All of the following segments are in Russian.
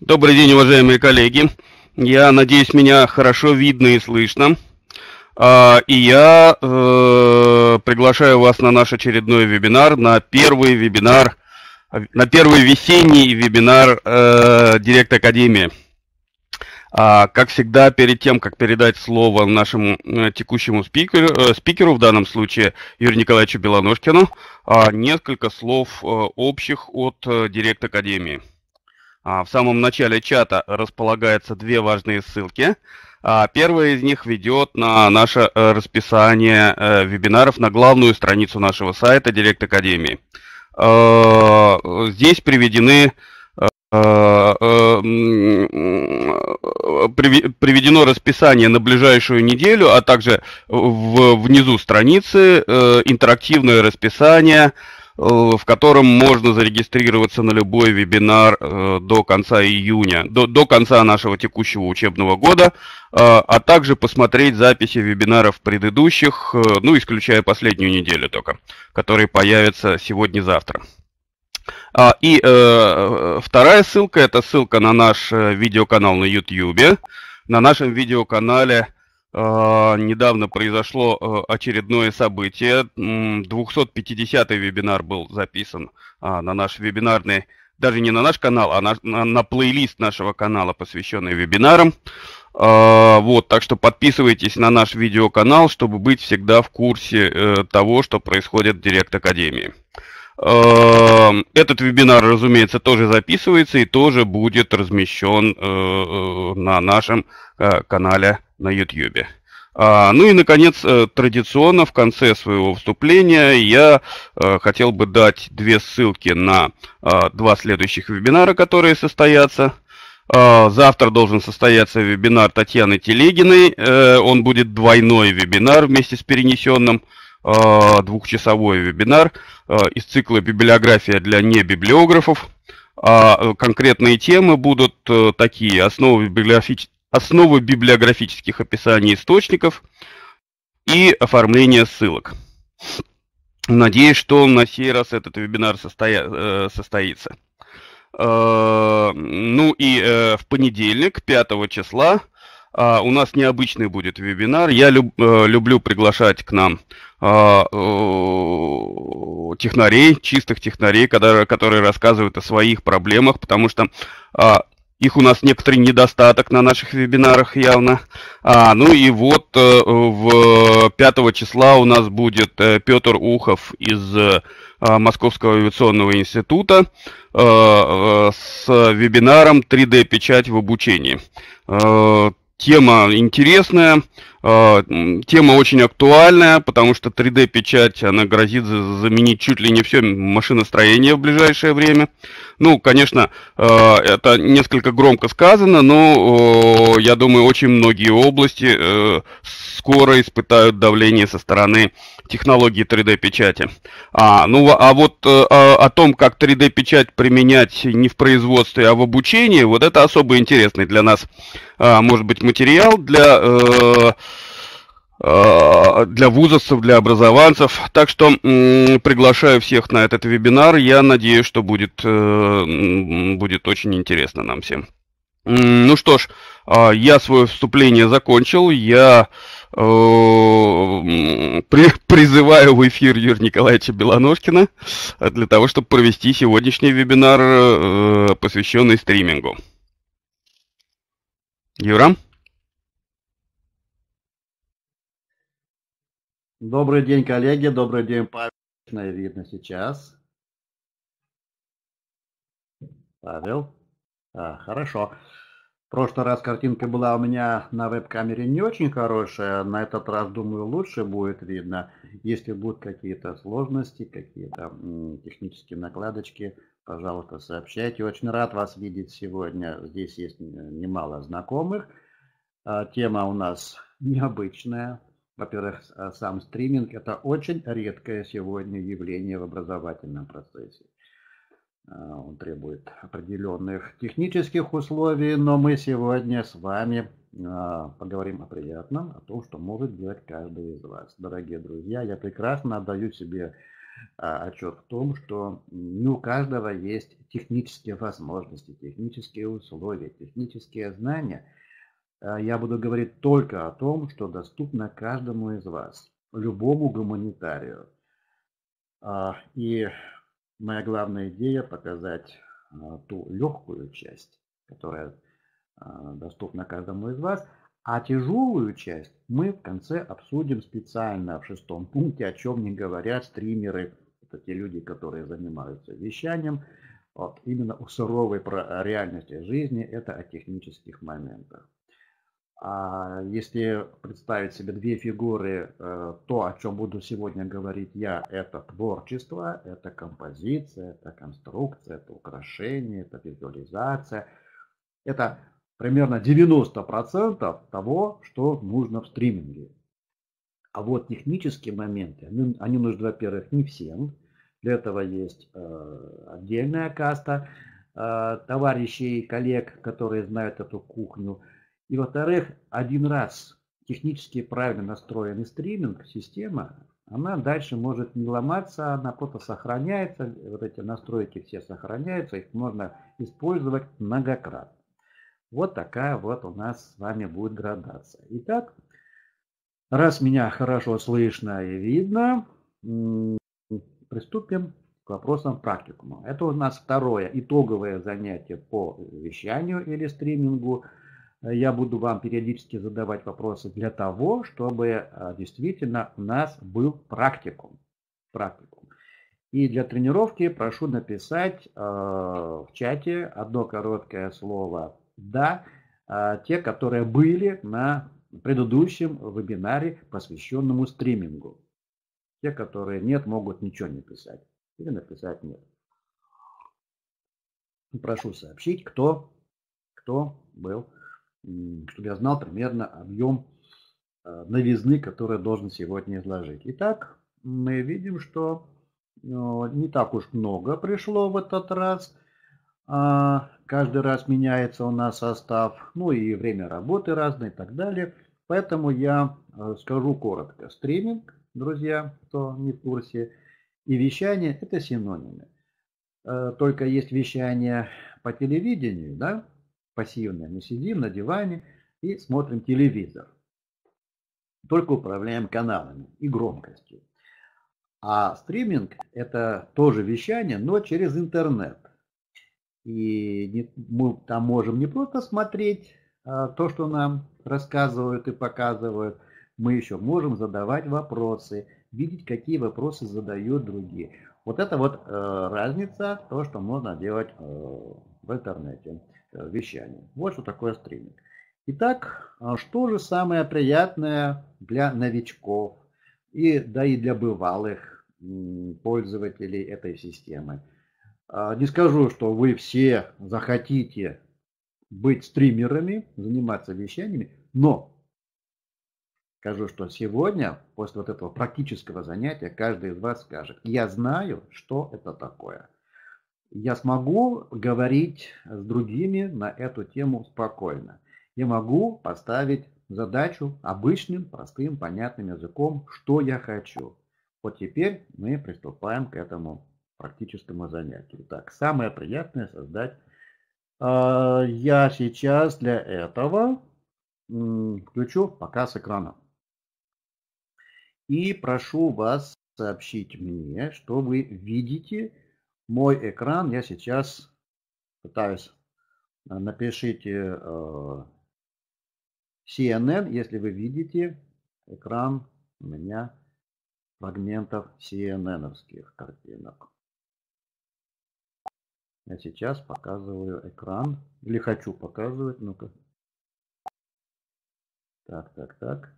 Добрый день, уважаемые коллеги. Я надеюсь, меня хорошо видно и слышно. И я приглашаю вас на наш очередной вебинар, на первый весенний вебинар Директ Академии. Как всегда, перед тем, как передать слово нашему текущему спикеру, в данном случае Юрию Николаевичу Белоножкину, несколько слов общих от Директ Академии. В самом начале чата располагаются две важные ссылки. Первая из них ведет на наше расписание вебинаров на главную страницу нашего сайта Директ Академии. Здесь приведено расписание на ближайшую неделю, а также внизу страницы интерактивное расписание, в котором можно зарегистрироваться на любой вебинар до конца июня, до конца нашего текущего учебного года, а также посмотреть записи вебинаров предыдущих, ну, исключая последнюю неделю только, которые появятся сегодня-завтра. И вторая ссылка – это ссылка на наш видеоканал на YouTube. На нашем видеоканале недавно произошло очередное событие. 250-й вебинар был записан на наш вебинарный, даже не на наш канал, а на плейлист нашего канала, посвященный вебинарам. Вот, так что подписывайтесь на наш видеоканал, чтобы быть всегда в курсе того, что происходит в Директ Академии. Этот вебинар, разумеется, тоже записывается и тоже будет размещен на нашем канале на YouTube. Ну и, наконец, традиционно в конце своего выступления я хотел бы дать две ссылки на два следующих вебинара, которые состоятся. Завтра должен состояться вебинар Татьяны Телегиной. Он будет двойной вебинар вместе с перенесенным, двухчасовой вебинар из цикла «Библиография для небиблиографов». Конкретные темы будут такие: основы библиографических описаний источников и оформление ссылок. Надеюсь, что на сей раз этот вебинар состоится. Ну и в понедельник, 5 числа, у нас необычный будет вебинар. Я люблю приглашать к нам технарей, чистых технарей, которые рассказывают о своих проблемах, потому что их у нас некоторый недостаток на наших вебинарах явно. Ну и вот 5 числа у нас будет Петр Ухов из Московского авиационного института с вебинаром «3D-печать в обучении». Тема интересная, тема очень актуальная, потому что 3D-печать, она грозит заменить чуть ли не все машиностроение в ближайшее время. Ну, конечно, это несколько громко сказано, но я думаю, очень многие области скоро испытают давление со стороны технологии 3D-печати. О том, как 3D-печать применять не в производстве, а в обучении, вот это особо интересный для нас, может быть, материал для вузовцев, для образованцев. Так что приглашаю всех на этот вебинар. Я надеюсь, что будет очень интересно нам всем. Ну что ж, я свое вступление закончил. Я призываю в эфир Юрия Николаевича Белоножкина для того, чтобы провести сегодняшний вебинар, посвященный стримингу. Юра? Добрый день, коллеги. Добрый день, Павел. Видно сейчас. Павел. Хорошо. В прошлый раз картинка была у меня на веб-камере не очень хорошая. На этот раз, думаю, лучше будет видно. Если будут какие-то сложности, какие-то технические накладочки, пожалуйста, сообщайте. Очень рад вас видеть сегодня. Здесь есть немало знакомых. Тема у нас необычная. Во-первых, сам стриминг – это очень редкое сегодня явление в образовательном процессе. Он требует определенных технических условий, но мы сегодня с вами поговорим о приятном, о том, что может делать каждый из вас. Дорогие друзья, я прекрасно отдаю себе отчет в том, что не у каждого есть технические возможности, технические условия, технические знания. Я буду говорить только о том, что доступно каждому из вас, любому гуманитарию. И моя главная идея показать ту легкую часть, которая доступна каждому из вас, а тяжелую часть мы в конце обсудим специально в 6 пункте, о чем не говорят стримеры, это те люди, которые занимаются вещанием. Вот, именно у суровой реальности жизни это о технических моментах. А если представить себе две фигуры, то, о чем буду сегодня говорить я, это творчество, это композиция, это конструкция, это украшение, это визуализация. Это примерно 90% того, что нужно в стриминге. А вот технические моменты, они нужны, во-первых, не всем. Для этого есть отдельная каста товарищей, коллег, которые знают эту кухню. И, во-вторых, один раз технически правильно настроенный стриминг, система, она дальше может не ломаться, она просто сохраняется, вот эти настройки все сохраняются, их можно использовать многократно. Вот такая вот у нас с вами будет градация. Итак, раз меня хорошо слышно и видно, приступим к вопросам практикума. Это у нас второе итоговое занятие по вещанию или стримингу. Я буду вам периодически задавать вопросы для того, чтобы действительно у нас был практикум. И для тренировки прошу написать в чате одно короткое слово «да», те, которые были на предыдущем вебинаре, посвященному стримингу. Те, которые нет, могут ничего не писать. Или написать «нет». Прошу сообщить, кто был, чтобы я знал примерно объем новизны, который должен сегодня изложить. Итак, мы видим, что не так уж много пришло в этот раз. Каждый раз меняется у нас состав, ну и время работы разное и так далее. Поэтому я скажу коротко. Стриминг, друзья, кто не в курсе, и вещание – это синонимы. Только есть вещание по телевидению, да, пассивное. Мы сидим на диване и смотрим телевизор. Только управляем каналами и громкостью. А стриминг – это тоже вещание, но через интернет. И мы там можем не просто смотреть то, что нам рассказывают и показывают, мы еще можем задавать вопросы, видеть, какие вопросы задают другие. Вот это вот разница, то, что можно делать в интернете, вещание. Вот что такое стриминг. Итак, что же самое приятное для новичков, да и для бывалых пользователей этой системы? Не скажу, что вы все захотите быть стримерами, заниматься вещаниями, но скажу, что сегодня, после вот этого практического занятия, каждый из вас скажет: я знаю, что это такое. Я смогу говорить с другими на эту тему спокойно. Я могу поставить задачу обычным, простым, понятным языком, что я хочу. Вот теперь мы приступаем к этому практическому занятию. Так, самое приятное создать. Я сейчас для этого включу показ экрана. И прошу вас сообщить мне, что вы видите мой экран. Я сейчас пытаюсь, напишите CNN, если вы видите экран у меня фрагментов CNN-овских картинок. Я сейчас показываю экран. Или хочу показывать. Ну-ка. Так.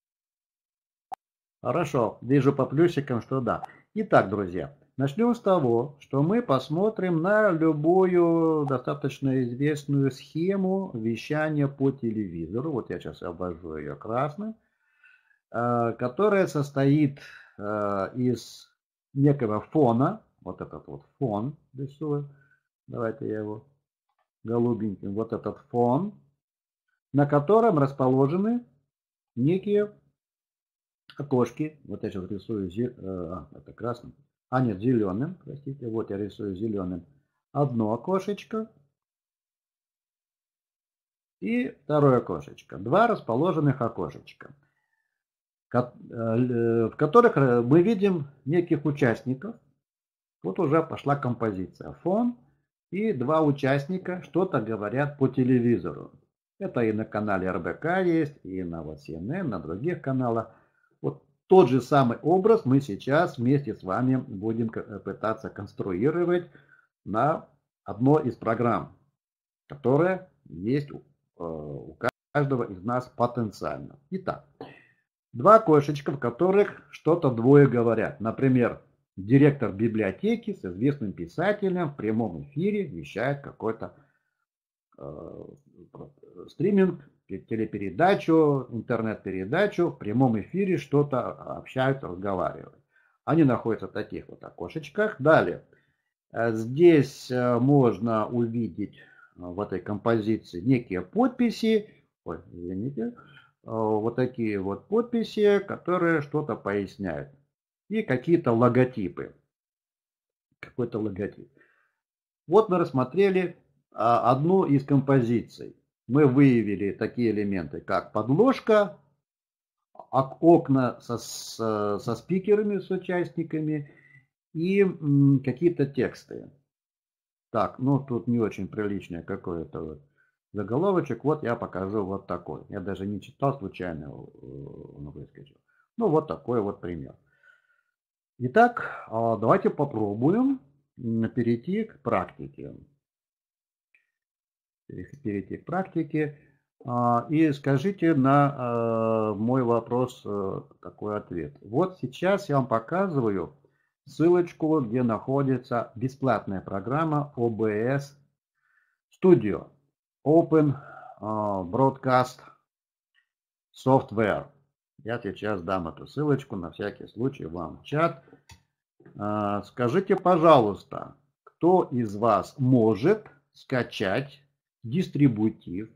Хорошо. Вижу по плюсикам, что да. Итак, друзья, начнем с того, что мы посмотрим на любую достаточно известную схему вещания по телевизору. Вот я сейчас обвожу ее красным. Которая состоит из некого фона. Вот этот вот фон рисую. Давайте я его голубеньким. Вот этот фон, на котором расположены некие окошки. Вот я сейчас рисую, это красным. нет, зеленым, простите, вот я рисую зеленым. Одно окошечко и второе окошечко. Два расположенных окошечка, в которых мы видим неких участников. Вот уже пошла композиция. Фон и два участника что-то говорят по телевизору. Это и на канале РБК есть, и на CNN, на других каналах. Вот тот же самый образ мы сейчас вместе с вами будем пытаться конструировать на одной из программ, которая есть у каждого из нас потенциально. Итак, два окошечка, в которых что-то двое говорят. Например, директор библиотеки с известным писателем в прямом эфире вещает какой-то стриминг, телепередачу, интернет-передачу, в прямом эфире что-то общаются, разговаривают. Они находятся в таких вот окошечках. Далее, здесь можно увидеть в этой композиции некие подписи, извините, вот такие вот подписи, которые что-то поясняют. И какие-то логотипы. Какой-то логотип. Вот мы рассмотрели одну из композиций. Мы выявили такие элементы, как подложка, окна со спикерами, с участниками и какие-то тексты. Так, ну тут не очень приличное какое-то вот заголовочек. Вот я покажу вот такой. Я даже не читал, случайно он выскочил. Ну вот такой вот пример. Итак, давайте попробуем перейти к практике. И скажите на мой вопрос такой ответ. Вот сейчас я вам показываю ссылочку, где находится бесплатная программа OBS Studio Open Broadcast Software. Я сейчас дам эту ссылочку на всякий случай вам в чат. Скажите, пожалуйста, кто из вас может скачать дистрибутив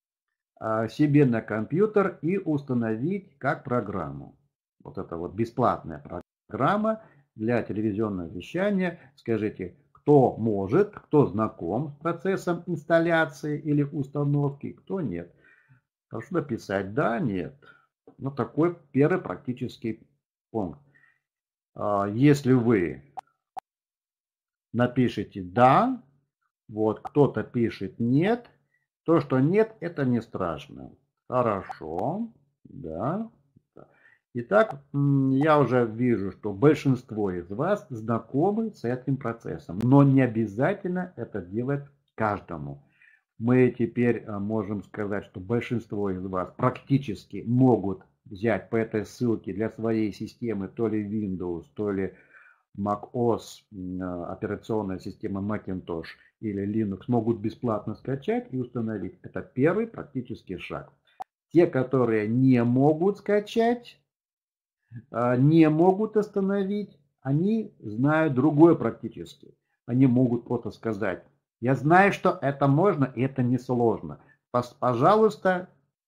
себе на компьютер и установить как программу? Вот это вот бесплатная программа для телевизионного вещания. Скажите, кто может, кто знаком с процессом инсталляции или установки, кто нет. Прошу написать да, нет. Вот такой первый практический пункт. Если вы напишите да, вот кто-то пишет нет, то, что нет, это не страшно. Хорошо, да. Итак, я уже вижу, что большинство из вас знакомы с этим процессом, но не обязательно это делать каждому. Мы теперь можем сказать, что большинство из вас практически могут взять по этой ссылке для своей системы то ли Windows, то ли macOS, операционная система Macintosh или Linux, могут бесплатно скачать и установить. Это первый практический шаг. Те, которые не могут скачать, не могут остановить, они знают другое практически. Они могут просто сказать: я знаю, что это можно, и это несложно. Пожалуйста,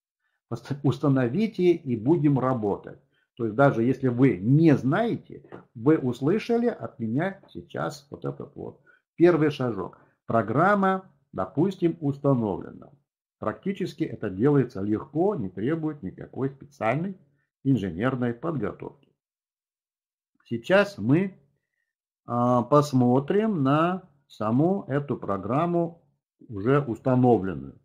установите и будем работать. То есть даже если вы не знаете, вы услышали от меня сейчас вот этот вот первый шажок. Программа, допустим, установлена. Практически это делается легко, не требует никакой специальной инженерной подготовки. Сейчас мы посмотрим на саму эту программу уже установленную.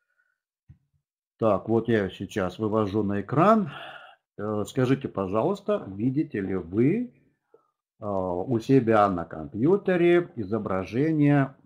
Так, вот я сейчас вывожу на экран. Скажите, пожалуйста, видите ли вы у себя на компьютере изображение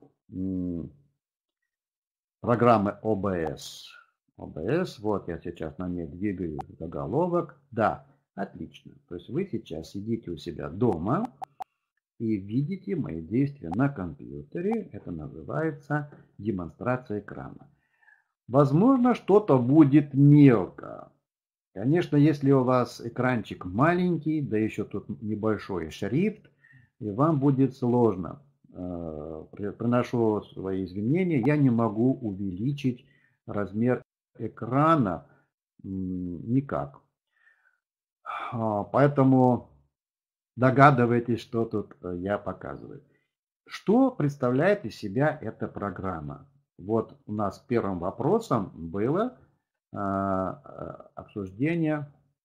программы OBS? OBS, вот я сейчас на ней двигаю заголовок. Да, отлично. То есть вы сейчас сидите у себя дома и видите мои действия на компьютере. Это называется демонстрация экрана. Возможно, что-то будет мелко. Конечно, если у вас экранчик маленький, да еще тут небольшой шрифт, и вам будет сложно. Приношу свои извинения, я не могу увеличить размер экрана никак. Поэтому догадываетесь, что тут я показываю. Что представляет из себя эта программа? Вот у нас первым вопросом было обсуждение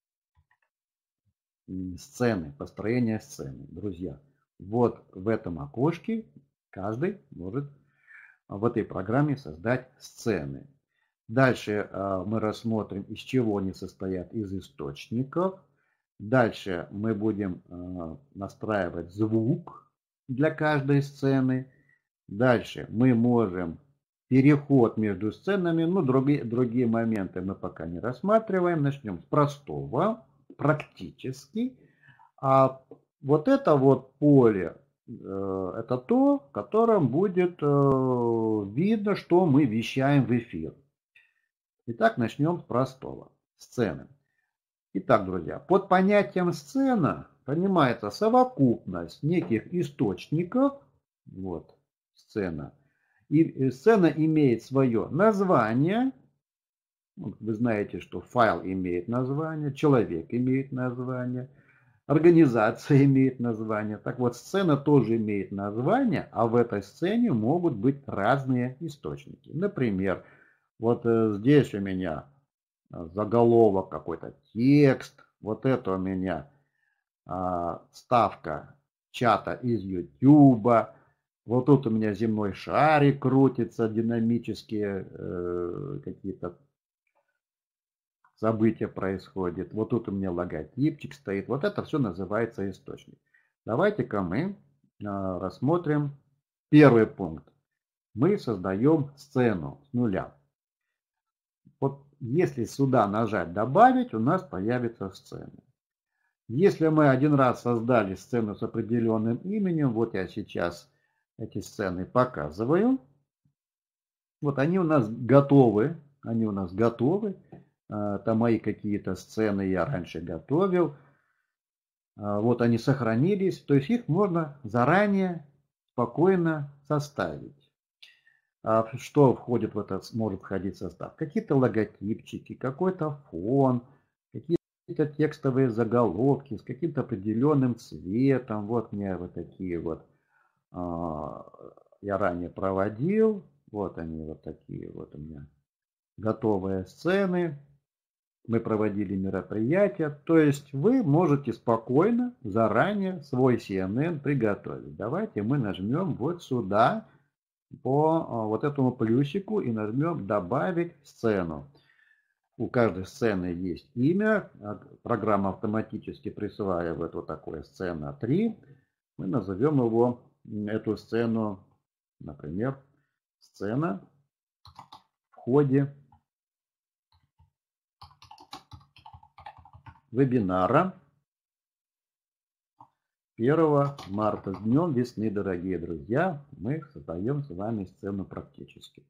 сцены, построение сцены. Друзья, вот в этом окошке каждый может в этой программе создать сцены. Дальше мы рассмотрим, из чего они состоят, из источников. Дальше мы будем настраивать звук для каждой сцены. Дальше мы можем переход между сценами, ну другие моменты мы пока не рассматриваем. Начнем с простого, практически. А вот это вот поле, это то, в котором будет видно, что мы вещаем в эфир. Итак, начнем с простого. Сцены. Итак, друзья, под понятием сцена понимается совокупность неких источников. Вот, сцена. И сцена имеет свое название. Вы знаете, что файл имеет название, человек имеет название, организация имеет название. Так вот, сцена тоже имеет название, а в этой сцене могут быть разные источники. Например, вот здесь у меня заголовок, какой-то текст. Вот это у меня ставка чата из YouTube. Вот тут у меня земной шарик крутится, динамические какие-то события происходят. Вот тут у меня логотипчик стоит. Вот это все называется источник. Давайте-ка мы рассмотрим первый пункт. Мы создаем сцену с нуля. Вот если сюда нажать «Добавить», у нас появится сцена. Если мы один раз создали сцену с определенным именем, вот я сейчас эти сцены показываю. Вот они у нас готовы. Это мои какие-то сцены я раньше готовил. Вот они сохранились. То есть их можно заранее спокойно составить. Что входит в этот, может входить в состав? Какие-то логотипчики, какой-то фон, какие-то текстовые заголовки с каким-то определенным цветом. Вот мне вот такие вот я ранее проводил. Вот они вот такие вот у меня готовые сцены. Мы проводили мероприятия. То есть вы можете спокойно заранее свой CNN приготовить. Давайте мы нажмем вот сюда по вот этому плюсику и нажмем «Добавить сцену». У каждой сцены есть имя. Программа автоматически присваивает вот такое сцена 3. Мы назовем его, эту сцену, например, сцена в ходе вебинара 1 марта. С днем весны, дорогие друзья, мы создаем с вами сцену практически.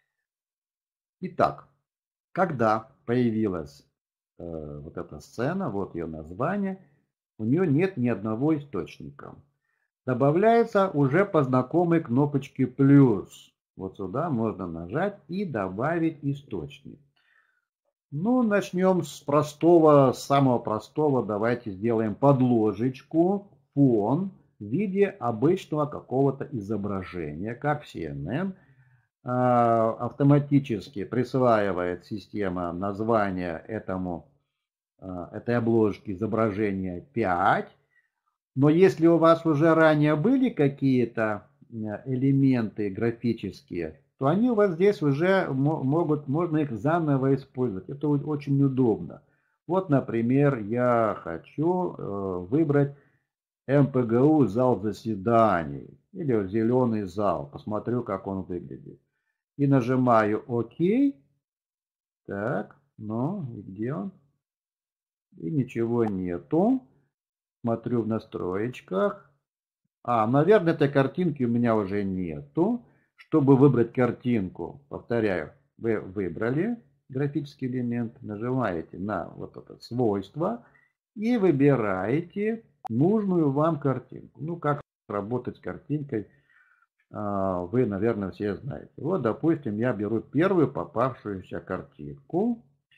Итак, когда появилась вот эта сцена, вот ее название, у нее нет ни одного источника. Добавляется уже по знакомой кнопочке плюс. Вот сюда можно нажать и добавить источник. Ну, начнем с простого, самого простого. Давайте сделаем подложечку, фон в виде обычного какого-то изображения, как в CNN. Автоматически присваивает система название этой обложки изображения 5. Но если у вас уже ранее были какие-то элементы графические, то они у вас здесь уже можно их заново использовать. Это очень удобно. Вот, например, я хочу выбрать МПГУ зал заседаний или зеленый зал. Посмотрю, как он выглядит. И нажимаю ОК. Так, ну, и где он? И ничего нету. Смотрю в настроечках. Наверное, этой картинки у меня уже нету. Чтобы выбрать картинку, повторяю, вы выбрали графический элемент, нажимаете на вот это свойство и выбираете нужную вам картинку. Ну, как работать с картинкой, вы, наверное, все знаете. Вот, допустим, я беру первую попавшуюся картинку.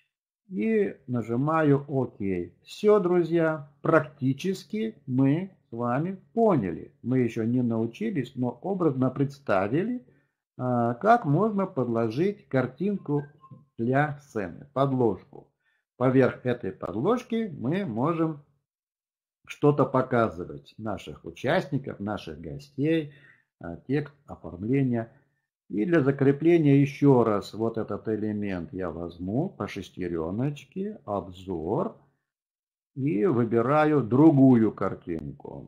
и нажимаю ОК. Все, друзья, практически мы с вами поняли. Мы еще не научились, но образно представили, как можно подложить картинку для сцены, подложку. Поверх этой подложки мы можем что-то показывать наших участников, наших гостей, текст, оформление. И для закрепления еще раз вот этот элемент я возьму по шестереночке, обзор, и выбираю другую картинку.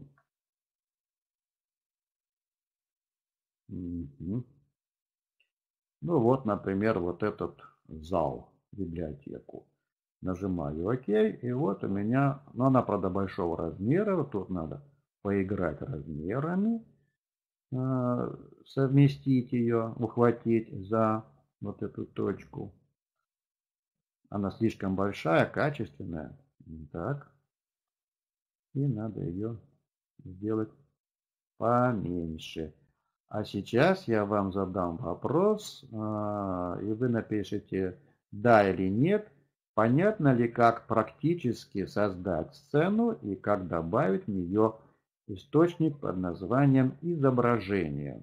Угу. Ну вот, например, вот этот зал, библиотеку. Нажимаю ОК, и вот у меня, ну она, правда, большого размера, вот тут надо поиграть размерами, совместить ее, ухватить за вот эту точку. Она слишком большая, качественная. Так. И надо ее сделать поменьше. А сейчас я вам задам вопрос, и вы напишите да или нет. Понятно ли, как практически создать сцену и как добавить в нее источник под названием изображение?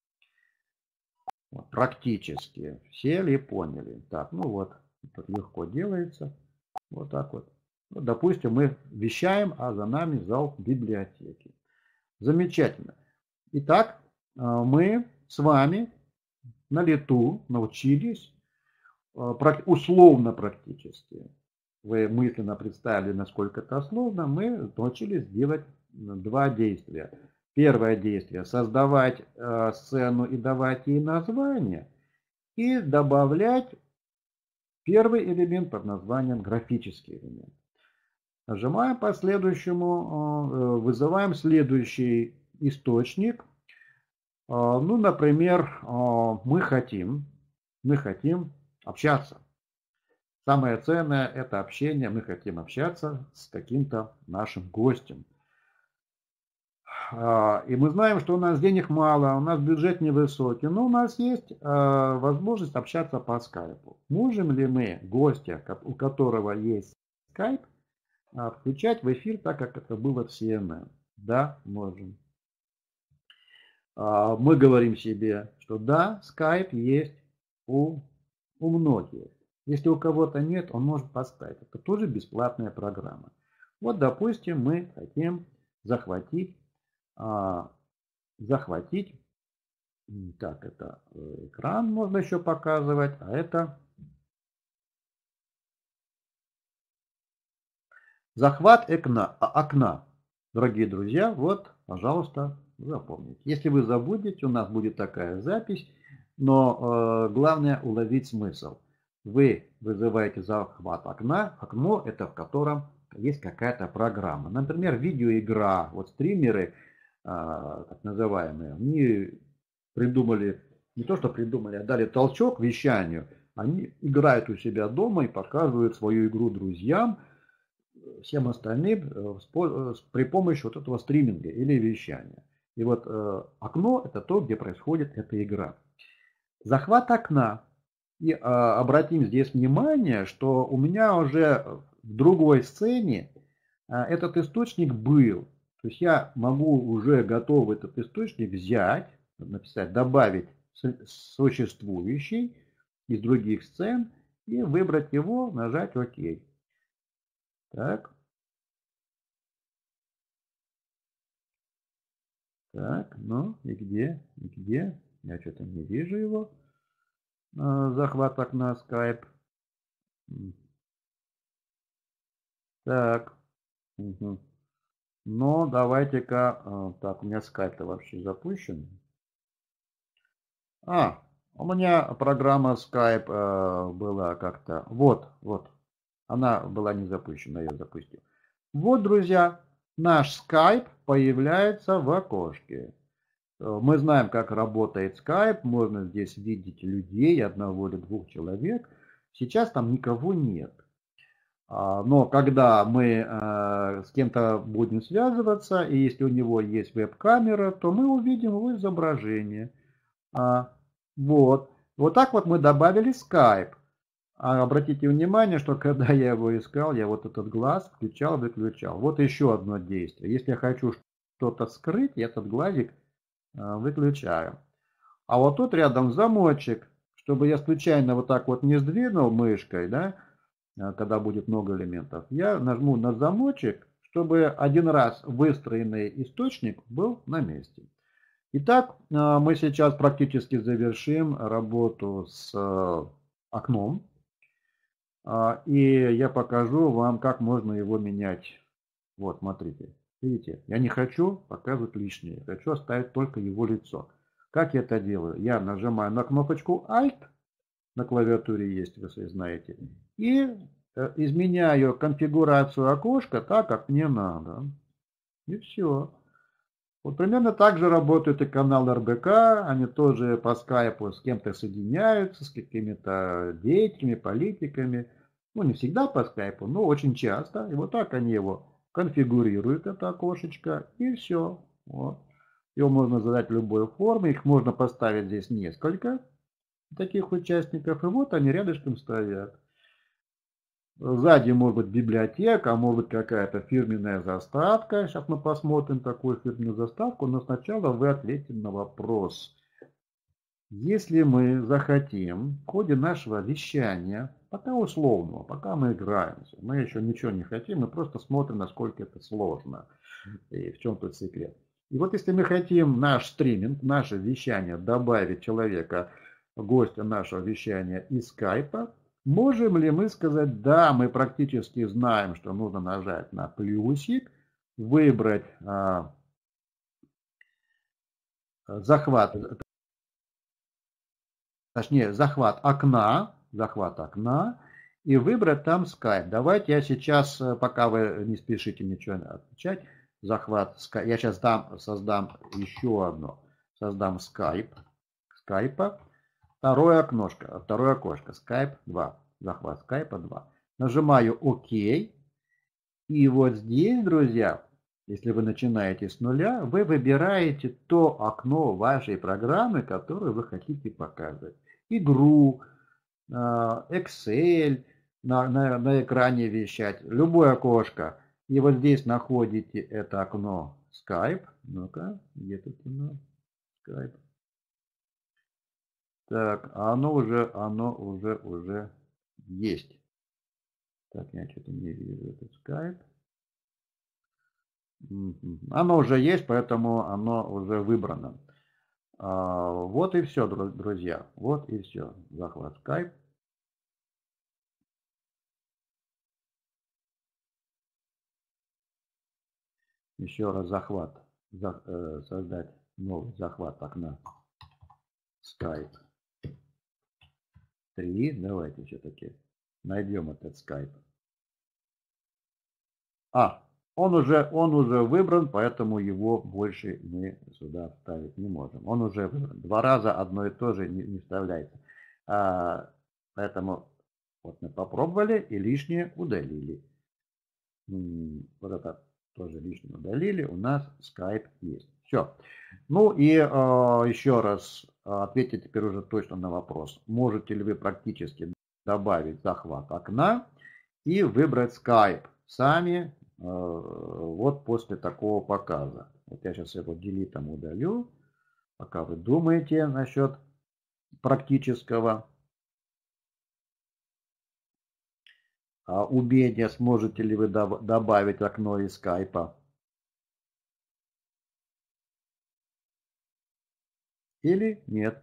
Вот, практически. Все ли поняли? Так, ну вот, это легко делается. Вот так вот. Ну, допустим, мы вещаем, а за нами зал библиотеки. Замечательно. Итак, мы с вами на лету научились условно практически. Вы мысленно представили, насколько это сложно. Мы научились делать два действия. Первое действие – создавать сцену и давать ей название. И добавлять первый элемент под названием графический элемент. Нажимаем по следующему, вызываем следующий источник. Ну, например, мы хотим общаться. Самое ценное – это общение. Мы хотим общаться с каким-то нашим гостем. И мы знаем, что у нас денег мало, у нас бюджет невысокий, но у нас есть возможность общаться по скайпу. Можем ли мы гостя, у которого есть скайп, включать в эфир так, как это было в CNN? Да, можем. Мы говорим себе, что да, скайп есть у многих. Если у кого-то нет, он может поставить. Это тоже бесплатная программа. Вот, допустим, мы хотим захватить, так, это экран можно еще показывать, а это захват окна. Дорогие друзья, вот, пожалуйста, запомните. Если вы забудете, у нас будет такая запись, но главное уловить смысл. Вы вызываете захват окна. Окно – это в котором есть какая-то программа. Например, видеоигра. Вот стримеры, так называемые, они придумали, не то что придумали, а дали толчок вещанию. Они играют у себя дома и показывают свою игру друзьям, всем остальным при помощи вот этого стриминга или вещания. И вот окно – это то, где происходит эта игра. Захват окна. И обратим здесь внимание, что у меня уже в другой сцене этот источник был. То есть я могу уже готовый этот источник взять, написать, добавить существующий из других сцен и выбрать его, нажать ОК. Так. Так, ну и где? И где? Я что-то не вижу его. Захват окна Skype. Так. Угу. Но давайте-ка... Так, у меня Skype-то вообще запущен. У меня программа Skype была как-то... Вот. Она была не запущена, я ее запустил. Вот, друзья, наш Skype появляется в окошке. Мы знаем, как работает Skype. Можно здесь видеть людей, одного или двух человек. Сейчас там никого нет. Но когда мы с кем-то будем связываться, и если у него есть веб-камера, то мы увидим его изображение. Вот так вот мы добавили Skype. А обратите внимание, что когда я его искал, я вот этот глаз включал-выключал. Вот еще одно действие. Если я хочу что-то скрыть, я этот глазик выключаю. А вот тут рядом замочек, чтобы я случайно вот так вот не сдвинул мышкой, да, когда будет много элементов, я нажму на замочек, чтобы один раз выстроенный источник был на месте. Итак, мы сейчас практически завершим работу с окном. И я покажу вам, как можно его менять. Вот, смотрите. Видите, я не хочу показывать лишнее. Хочу оставить только его лицо. Как я это делаю? Я нажимаю на кнопочку Alt. На клавиатуре есть, вы знаете. И изменяю конфигурацию окошка так, как мне надо. И все. Вот примерно так же работает и канал РБК. Они тоже по скайпу с кем-то соединяются, с какими-то деятелями, политиками. Ну, не всегда по скайпу, но очень часто. И вот так они его конфигурируют, это окошечко, и все. Вот. Его можно задать любой формы. Их можно поставить здесь несколько таких участников. И вот они рядышком стоят. Сзади может быть библиотека, а может быть какая-то фирменная заставка. Сейчас мы посмотрим такую фирменную заставку, но сначала вы ответите на вопрос. Если мы захотим в ходе нашего вещания, пока условного, пока мы играемся, мы еще ничего не хотим, мы просто смотрим, насколько это сложно и в чем тут секрет. И вот если мы хотим наш стриминг, наше вещание добавить человека, гостя нашего вещания из скайпа, можем ли мы сказать, да, мы практически знаем, что нужно нажать на плюсик, выбрать захват, точнее захват окна, и выбрать там Skype. Давайте я сейчас, пока вы не спешите ничего отвечать, захват Skype. Я сейчас создам еще одно. Создам скайпа. Второе окошко, Skype 2. Захват Skype 2. Нажимаю ОК. И вот здесь, друзья, если вы начинаете с нуля, вы выбираете то окно вашей программы, которую вы хотите показывать. Игру, Excel, на экране вещать, любое окошко. И вот здесь находите это окно Skype. Ну-ка, где тут оно? Skype. Так, оно уже есть. Так, я что-то не вижу этот Skype. Оно уже есть, поэтому оно уже выбрано. Вот и все, друзья. Вот и все. Захват Skype. Еще раз захват. Создать новый захват окна Skype 3. Давайте все-таки найдем этот Skype. Он уже выбран, поэтому его больше мы сюда вставить не можем. Он уже выбран. Два раза одно и то же не вставляется. Поэтому вот мы попробовали и лишнее удалили. Вот это тоже лишнее удалили. У нас Skype есть. Все. Ну и еще раз ответьте теперь уже точно на вопрос. Можете ли вы практически добавить захват окна и выбрать Skype сами вот после такого показа. Вот я сейчас его делитом удалю, пока вы думаете насчет практического умения, сможете ли вы добавить окно из скайпа. Или нет.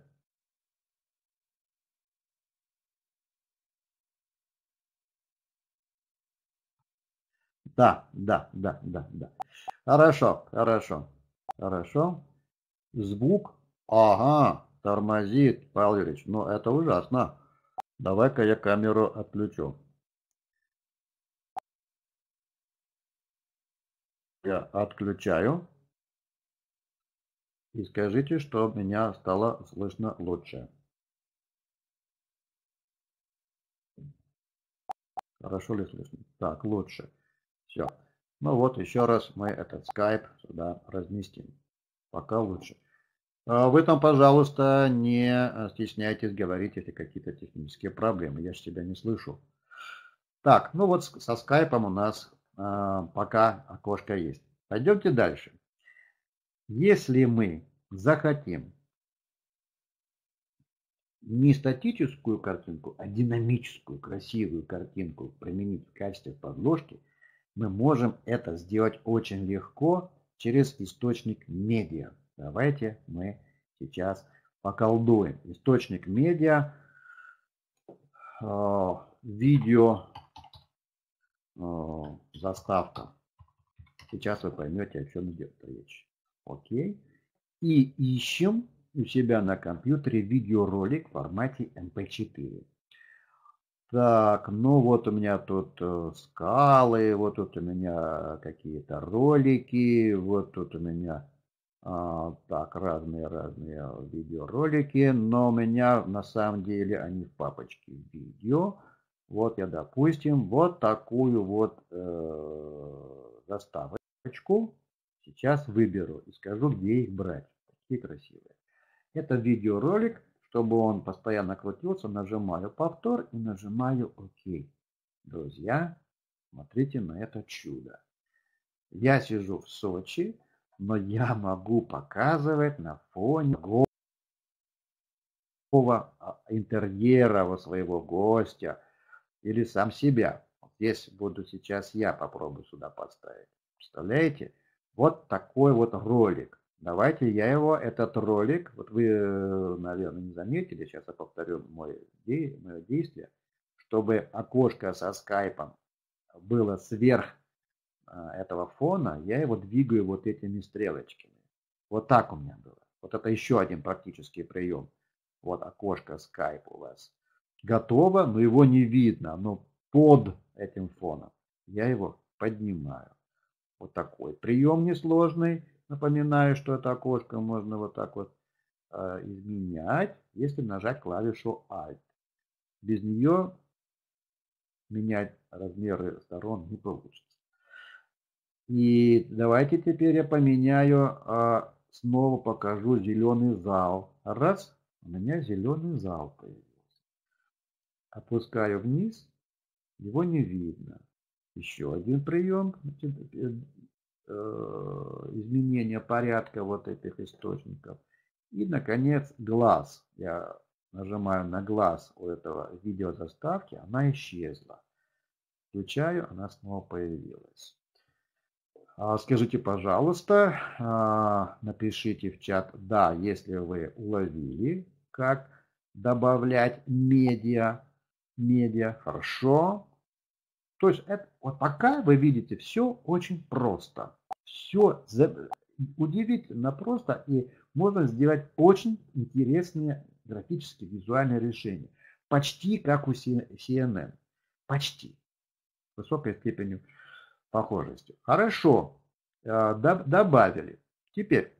Да. Хорошо. Звук. Ага, тормозит, Павел Юрьевич. Но это ужасно. Давай-ка я камеру отключу. Я отключаю. И скажите, что меня стало слышно лучше. Хорошо ли слышно? Так, лучше. Все. Ну вот, еще раз мы этот скайп сюда разместим. Пока лучше. Вы там, пожалуйста, не стесняйтесь говорить, если какие-то технические проблемы. Я же тебя не слышу. Так, ну вот со скайпом у нас пока окошко есть. Пойдемте дальше. Если мы захотим не статическую картинку, а динамическую, красивую картинку применить в качестве подложки, мы можем это сделать очень легко через источник медиа. Давайте мы сейчас поколдуем. Источник медиа, видео, заставка. Сейчас вы поймете, о чем идет речь. Окей. И ищем у себя на компьютере видеоролик в формате MP4. Так, ну вот у меня тут скалы, вот тут у меня какие-то ролики, вот тут у меня так разные видеоролики, но у меня на самом деле они в папочке видео. Вот я, допустим, вот такую вот заставочку сейчас выберу и скажу, где их брать. Такие красивые. Это видеоролик. Чтобы он постоянно крутился, нажимаю повтор и нажимаю ОК. Друзья, смотрите на это чудо. Я сижу в Сочи, но я могу показывать на фоне интерьера своего гостя или сам себя. Здесь буду сейчас я попробую сюда поставить. Представляете? Вот такой вот ролик. Давайте я его, этот ролик, вот вы, наверное, не заметили, сейчас я повторю мое действие, чтобы окошко со скайпом было сверх этого фона, я его двигаю вот этими стрелочками. Вот так у меня было. Вот это еще один практический прием. Вот окошко скайп у вас готово, но его не видно, оно под этим фоном. Я его поднимаю. Вот такой прием несложный. Напоминаю, что это окошко можно вот так вот изменять, если нажать клавишу Alt. Без нее менять размеры сторон не получится. И давайте теперь я поменяю, снова покажу зеленый зал. Раз, у меня зеленый зал появился. Опускаю вниз, его не видно. Еще один прием, изменение порядка вот этих источников. И, наконец, глаз. Я нажимаю на глаз у этого видеозаставки, она исчезла. Включаю, она снова появилась. Скажите, пожалуйста, напишите в чат, да, если вы уловили, как добавлять медиа. Хорошо. То есть это, вот пока вы видите, все очень просто. Все удивительно просто, и можно сделать очень интересные графические визуальные решения. Почти как у CNN. Почти. Высокой степенью похожести. Хорошо. Добавили. Теперь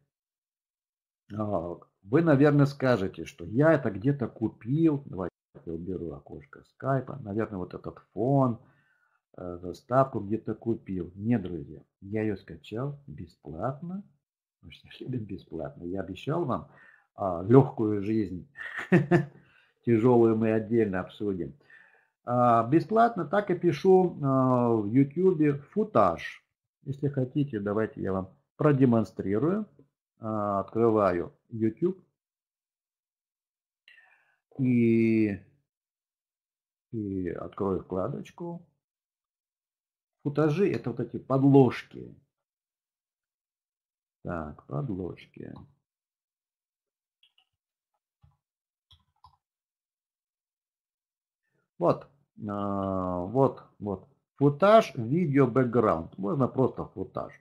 вы, наверное, скажете, что я это где-то купил. Давайте я уберу окошко скайпа. Наверное, вот этот фон, заставку где-то купил. Нет, друзья, я ее скачал бесплатно. Бесплатно. Я обещал вам легкую жизнь. Тяжелую мы отдельно обсудим. Бесплатно так и пишу в YouTube футаж. Если хотите, давайте я вам продемонстрирую. Открываю YouTube и открою вкладочку. Футажи — это вот эти подложки. Так, подложки. Вот, вот. Футаж, видео, бэкграунд. Можно просто футаж.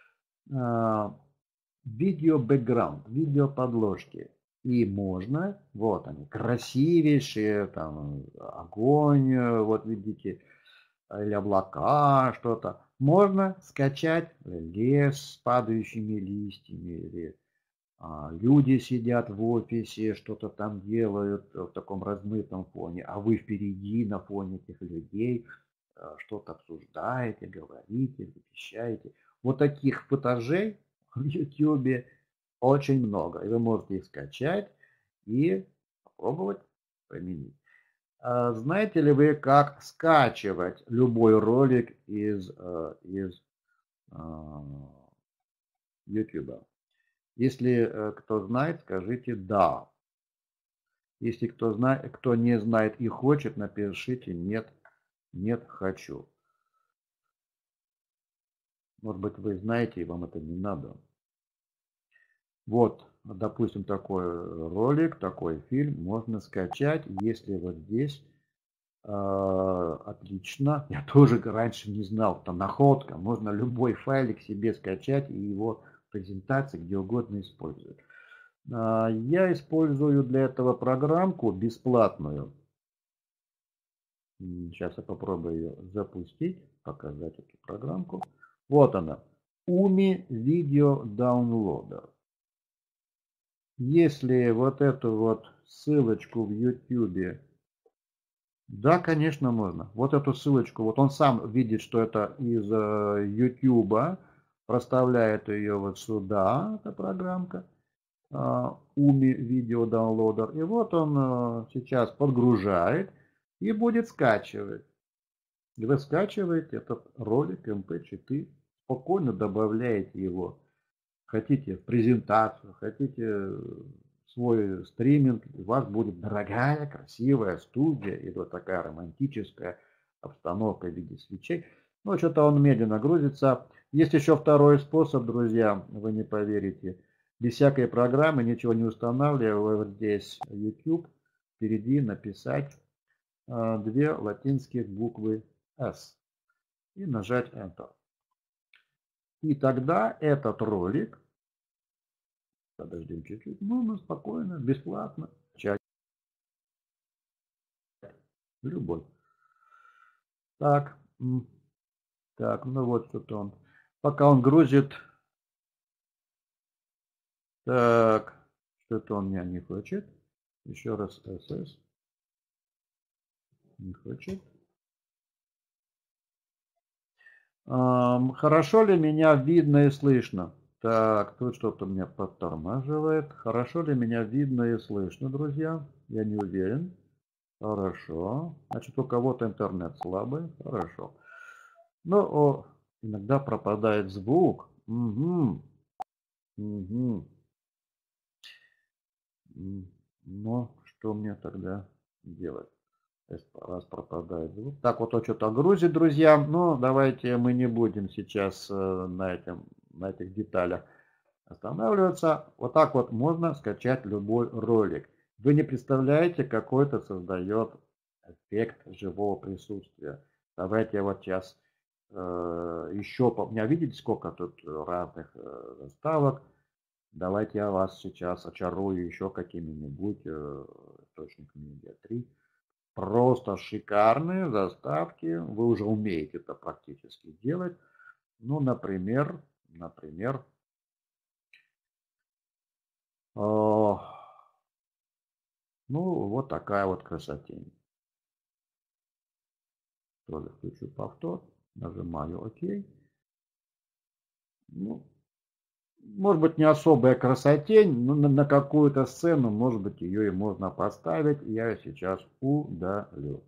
Видео, бэкграунд, видео подложки. И можно, вот они, красивейшие, там, огонь, вот видите, или облака, что-то. Можно скачать лес с падающими листьями, или люди сидят в офисе, что-то там делают в таком размытом фоне, а вы впереди на фоне этих людей что-то обсуждаете, говорите, защищаете. Вот таких футажей в YouTube очень много. И вы можете их скачать и попробовать применить. Знаете ли вы, как скачивать любой ролик из YouTube? Если кто знает, скажите «да». Если кто не знает и хочет, напишите «нет, нет, хочу». Может быть, вы знаете, и вам это не надо. Вот, допустим, такой ролик, такой фильм можно скачать, если вот здесь отлично. Я тоже раньше не знал, там находка. Можно любой файлик себе скачать и его в презентации где угодно использовать. Я использую для этого программку бесплатную. Сейчас я попробую ее запустить, показать эту программку. Вот она. UMI Video Downloader. Если вот эту вот ссылочку в YouTube... Да, конечно, можно. Вот эту ссылочку, вот он сам видит, что это из YouTube, проставляет ее вот сюда, эта программка, UMI Video Downloader. И вот он сейчас подгружает и будет скачивать. И вы скачиваете этот ролик MP4, спокойно добавляете его. Хотите в презентацию, хотите свой стриминг, у вас будет дорогая, красивая студия и вот такая романтическая обстановка в виде свечей. Но что-то он медленно грузится. Есть еще второй способ, друзья, вы не поверите. Без всякой программы, ничего не устанавливая, вот здесь YouTube, впереди написать две латинских буквы S и нажать Enter. И тогда этот ролик, подождем чуть-чуть, можно спокойно, бесплатно чать. Любой. Так, ну вот что-то он. Пока он грузит. Так, что-то он меня не хочет. Еще раз SS. Не хочет. Хорошо ли меня видно и слышно? Так, тут что-то меня подтормаживает. Хорошо ли меня видно и слышно, друзья? Я не уверен. Хорошо. Значит, у кого-то интернет слабый. Хорошо. Ну, иногда пропадает звук. Угу. Угу. Но что мне тогда делать? Раз пропадает звук. Так, вот что-то грузит, друзья. Но давайте мы не будем сейчас на этих деталях останавливаться. Вот так вот можно скачать любой ролик. Вы не представляете, какой это создает эффект живого присутствия. Давайте вот сейчас еще... У меня видите, сколько тут разных заставок. Давайте я вас сейчас очарую еще какими-нибудь источниками медиа 3. Просто шикарные заставки. Вы уже умеете это практически делать. Ну, например, ну, вот такая вот красотень. Тоже включу повтор. Нажимаю ОК. Ну, может быть, не особая красотень, но на какую-то сцену, может быть, ее и можно поставить. Я сейчас удалю.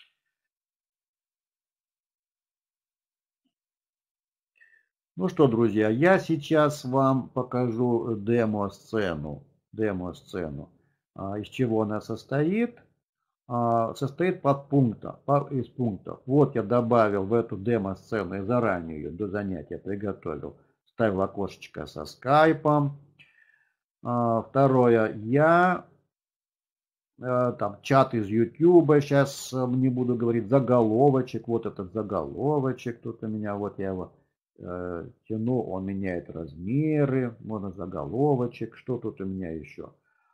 Ну что, друзья, я сейчас вам покажу демо-сцену. Из чего она состоит? Состоит из пунктов. Вот я добавил в эту демо-сцену, и заранее ее до занятия приготовил. Ставил окошечко со скайпом. Второе, я там чат из YouTube, сейчас не буду говорить, заголовочек, вот этот заголовочек, тут у меня, вот я его тяну, он меняет размеры, можно заголовочек, что тут у меня еще?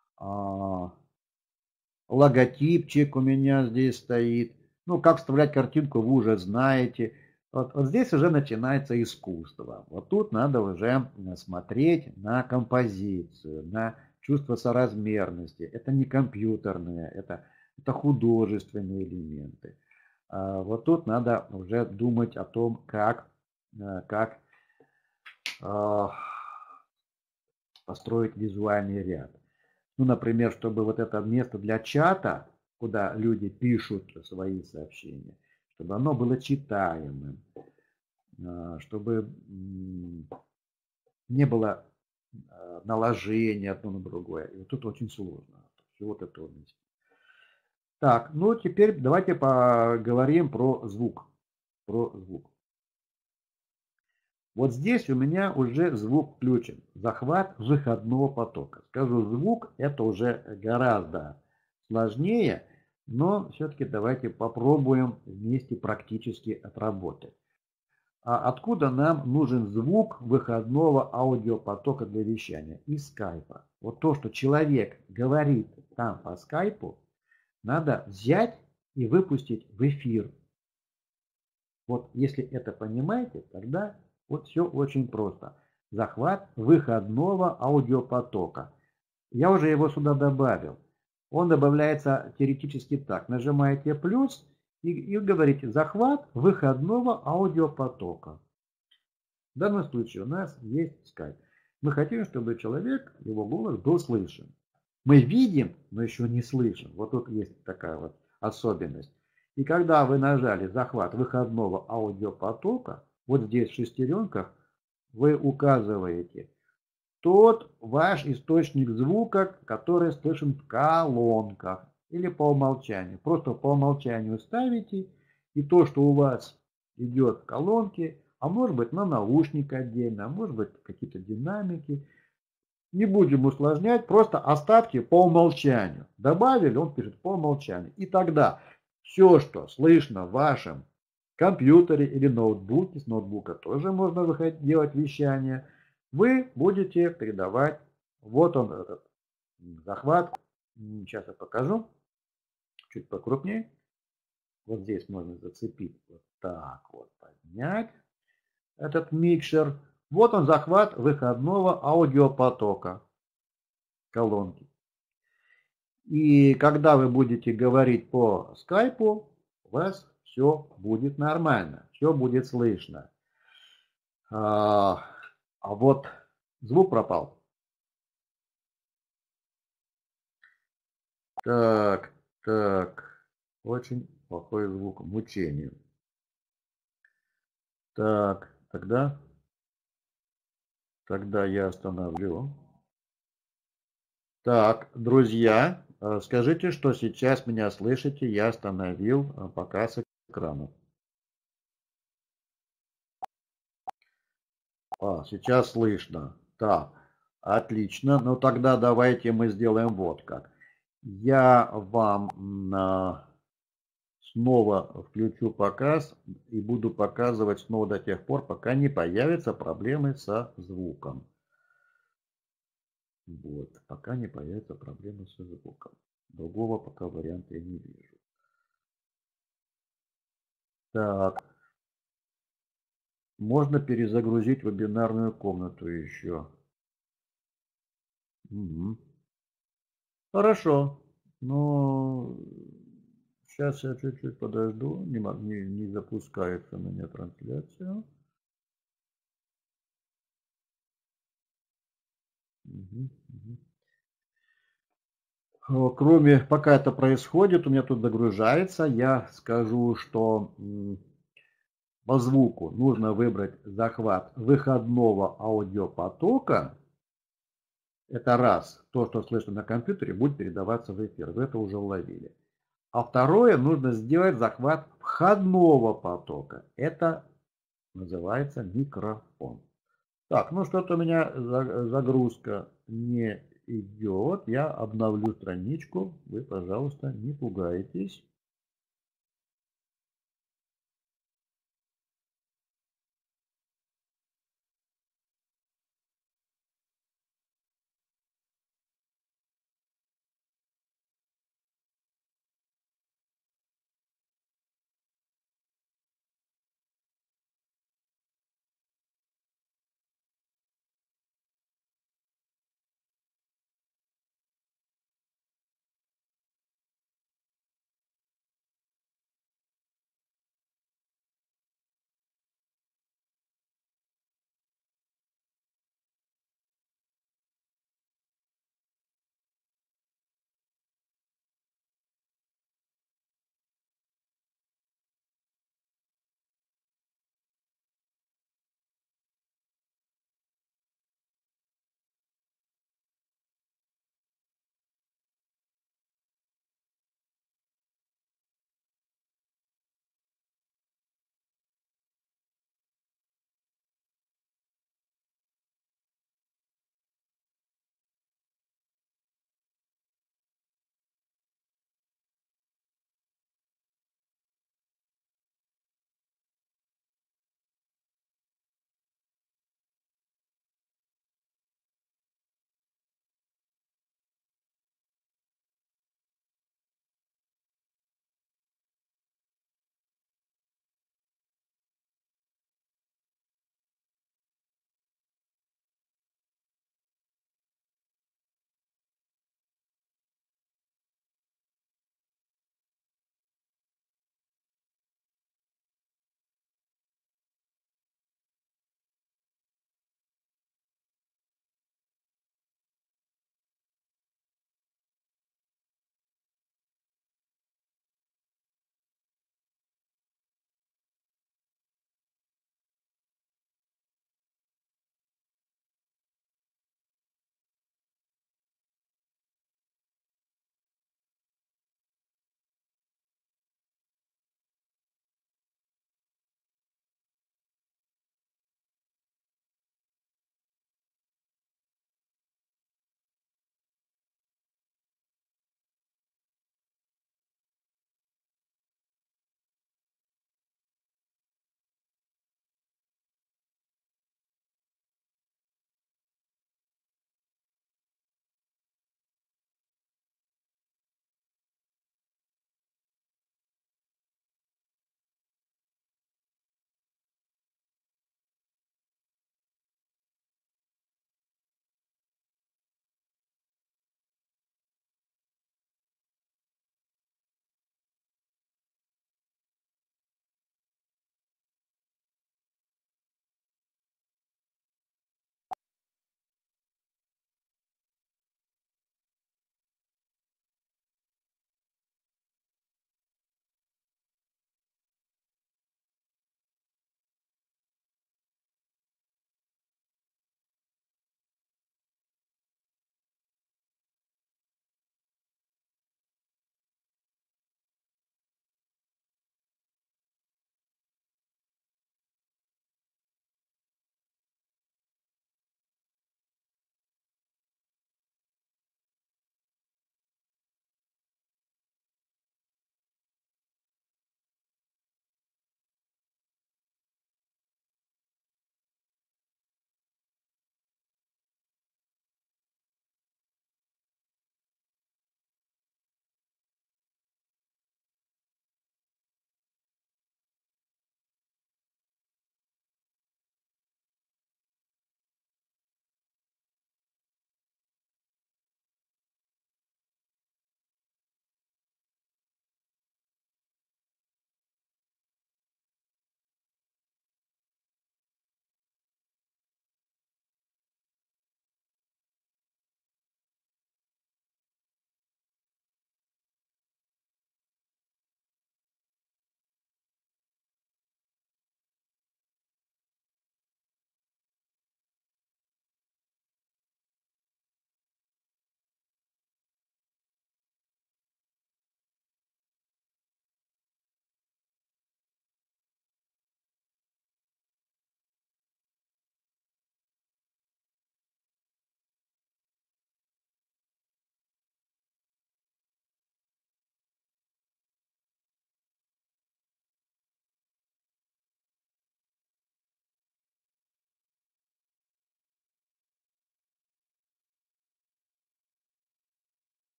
Логотипчик у меня здесь стоит. Ну, как вставлять картинку, вы уже знаете. Вот здесь уже начинается искусство. Вот тут надо уже смотреть на композицию, на чувство соразмерности. Это не компьютерные, это художественные элементы. Вот тут надо уже думать о том, как построить визуальный ряд. Ну, например, чтобы вот это место для чата, куда люди пишут свои сообщения, чтобы оно было читаемым, чтобы не было наложения одно на другое. И вот тут очень сложно. Все вот это вместе. Так, ну теперь давайте поговорим про звук. Про звук. Вот здесь у меня уже звук включен. Захват выходного потока. Скажу, звук это уже гораздо сложнее, но все-таки давайте попробуем вместе практически отработать. А откуда нам нужен звук выходного аудиопотока для вещания? Из скайпа. Вот то, что человек говорит там по скайпу, надо взять и выпустить в эфир. Вот если это понимаете, тогда вот все очень просто. Захват выходного аудиопотока. Я уже его сюда добавил. Он добавляется теоретически так. Нажимаете плюс и говорите захват выходного аудиопотока. В данном случае у нас есть скайп. Мы хотим, чтобы человек, его голос был слышен. Мы видим, но еще не слышим. Вот тут есть такая вот особенность. И когда вы нажали захват выходного аудиопотока, вот здесь в шестеренках вы указываете тот ваш источник звука, который слышен в колонках или по умолчанию. Просто по умолчанию ставите, и то, что у вас идет в колонке, а может быть на наушник отдельно, а может быть какие-то динамики. Не будем усложнять, просто оставьте по умолчанию. Добавили, он пишет по умолчанию. И тогда все, что слышно в вашем компьютере или ноутбуке, с ноутбука тоже можно делать вещание, вы будете передавать. Вот он этот захват. Сейчас я покажу. Чуть покрупнее. Вот здесь можно зацепить. Вот так вот поднять этот микшер. Вот он захват выходного аудиопотока колонки. И когда вы будете говорить по скайпу, у вас все будет нормально, все будет слышно. А вот звук пропал. Так, очень плохой звук, мучение. Так, тогда я остановлю. Так, друзья, скажите, что сейчас меня слышите, я остановил показ экрана. Сейчас слышно. Так, отлично. Ну тогда давайте мы сделаем вот как. Я вам снова включу показ и буду показывать снова до тех пор, пока не появятся проблемы со звуком. Вот, пока не появятся проблемы со звуком. Другого пока варианта я не вижу. Так. Можно перезагрузить вебинарную комнату еще. Угу. Хорошо. Но сейчас я чуть-чуть подожду. Не запускается у меня трансляция. Кроме, пока это происходит, у меня тут загружается, я скажу, что по звуку нужно выбрать захват выходного аудиопотока. Это раз. То, что слышно на компьютере, будет передаваться в эфир. Вы это уже уловили. А второе, нужно сделать захват входного потока. Это называется микрофон. Так, ну что-то у меня загрузка не идет. Я обновлю страничку. Вы, пожалуйста, не пугайтесь.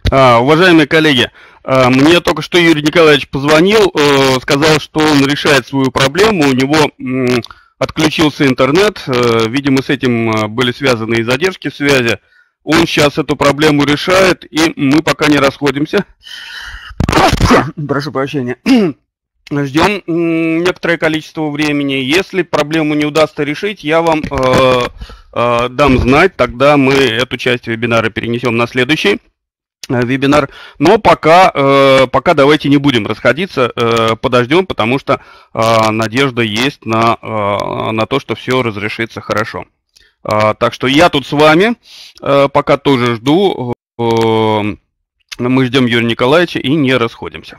Уважаемые коллеги, мне только что Юрий Николаевич позвонил, сказал, что он решает свою проблему, у него отключился интернет, видимо, с этим были связаны и задержки в связи. Он сейчас эту проблему решает, и мы пока не расходимся. Прошу прощения. Ждем некоторое количество времени. Если проблему не удастся решить, я вам дам знать, тогда мы эту часть вебинара перенесем на следующий вебинар. Но пока давайте не будем расходиться, подождем, потому что надежда есть на то, что все разрешится хорошо. Так что я тут с вами, пока тоже жду. Мы ждем Юрия Николаевича и не расходимся.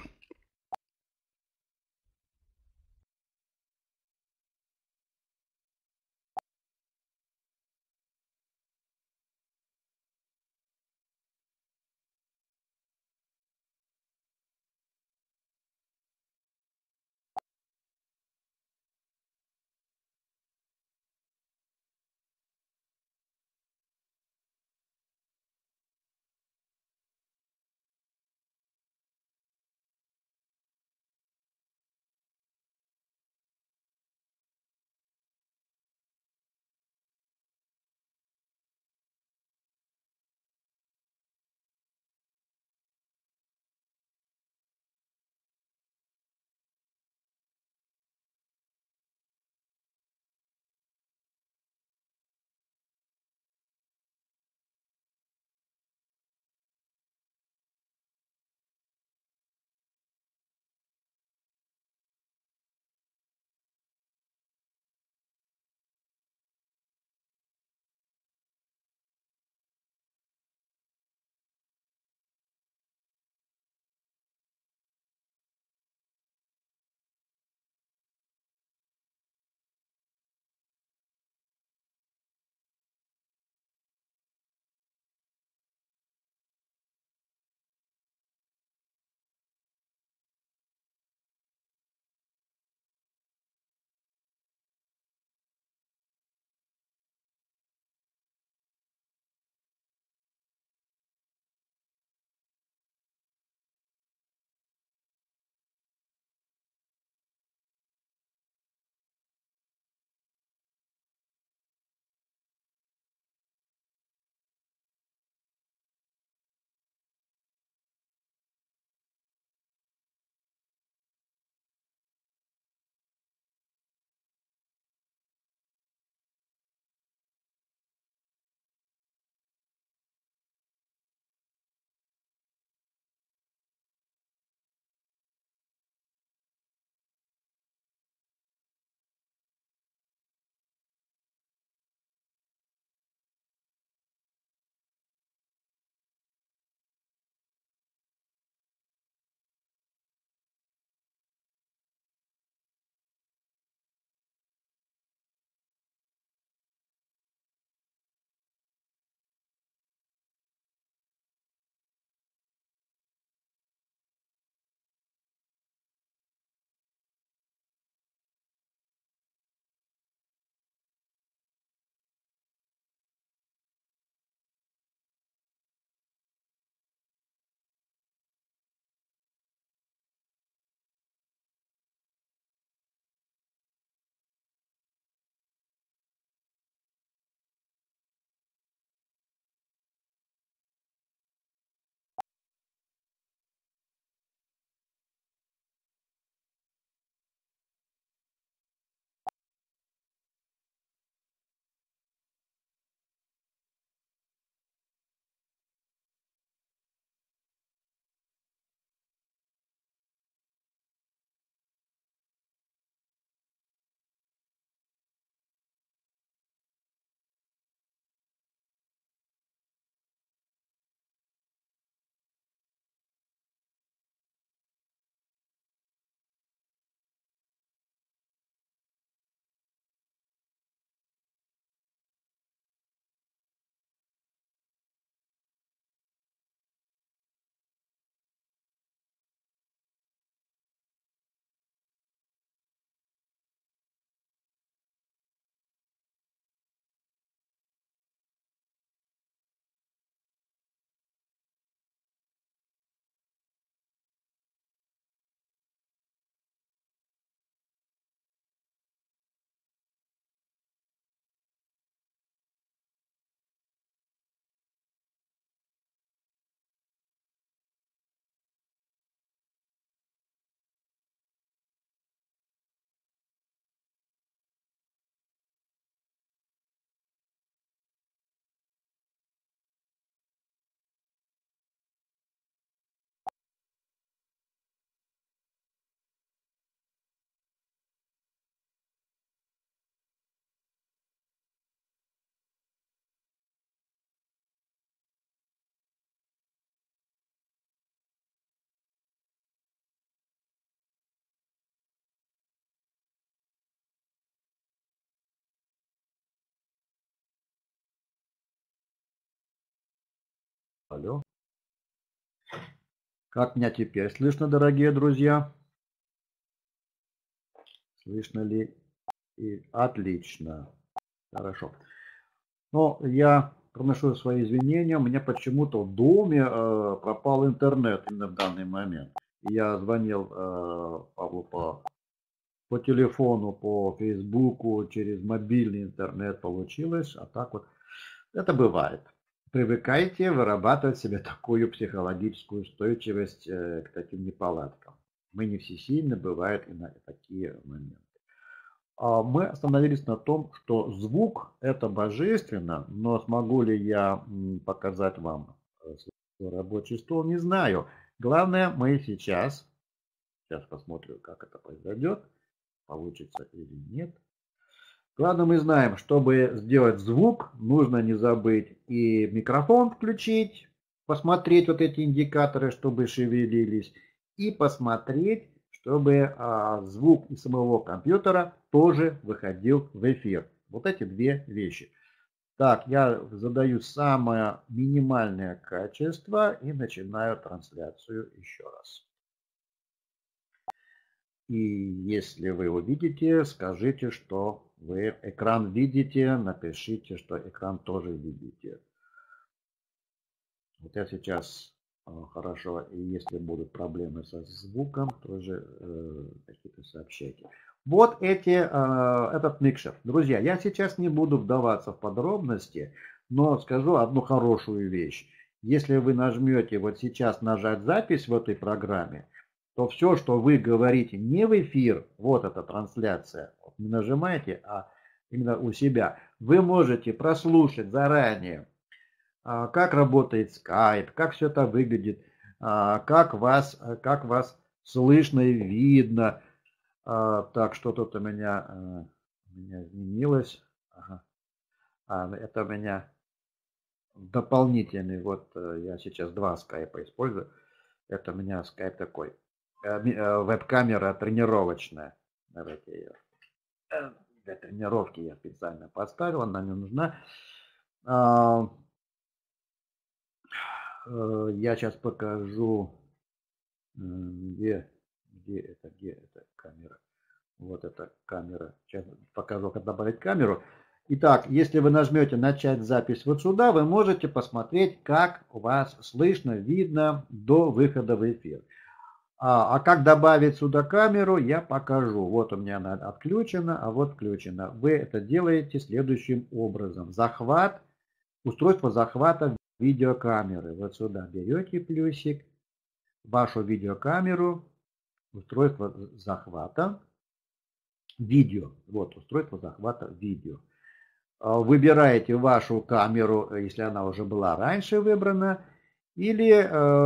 Алло. Как меня теперь слышно, дорогие друзья? Слышно ли? И отлично. Хорошо. Но я приношу свои извинения. У меня почему-то в доме пропал интернет именно в данный момент. Я звонил Павлу по телефону, по Фейсбуку, через мобильный интернет получилось. А так вот это бывает. Привыкайте вырабатывать в себе такую психологическую устойчивость к таким неполадкам. Мы не всесильны, бывают и на такие моменты. Мы остановились на том, что звук это божественно, но смогу ли я показать вам свой рабочий стол, не знаю. Главное, мы сейчас посмотрим, как это произойдет, получится или нет. Главное, мы знаем, чтобы сделать звук, нужно не забыть и микрофон включить, посмотреть вот эти индикаторы, чтобы шевелились, и посмотреть, чтобы звук из самого компьютера тоже выходил в эфир. Вот эти две вещи. Так, я задаю самое минимальное качество и начинаю трансляцию еще раз. И если вы увидите, скажите, что вы экран видите, напишите, что экран тоже видите. Вот я сейчас хорошо, и если будут проблемы со звуком, тоже какие-то сообщайте. Вот этот микшер. Друзья, я сейчас не буду вдаваться в подробности, но скажу одну хорошую вещь. Если вы нажмете вот сейчас нажать запись в этой программе, то все, что вы говорите не в эфир, вот эта трансляция, не нажимаете, а именно у себя, вы можете прослушать заранее, как работает Skype, как все это выглядит, как вас слышно и видно. Так, что тут у меня изменилось. Ага. Это у меня дополнительный, вот я сейчас два скайпа использую. Это у меня скайп такой. Веб-камера тренировочная. Давайте ее для тренировки я специально поставил, она мне нужна. Я сейчас покажу, где эта камера. Вот эта камера. Сейчас покажу, как добавить камеру. Итак, если вы нажмете начать запись вот сюда, вы можете посмотреть, как у вас слышно, видно до выхода в эфир. А как добавить сюда камеру, я покажу. Вот у меня она отключена, а вот включена. Вы это делаете следующим образом. Устройство захвата видеокамеры. Вот сюда берете плюсик, вашу видеокамеру, устройство захвата видео. Вот устройство захвата видео. Выбираете вашу камеру, если она уже была раньше выбрана, или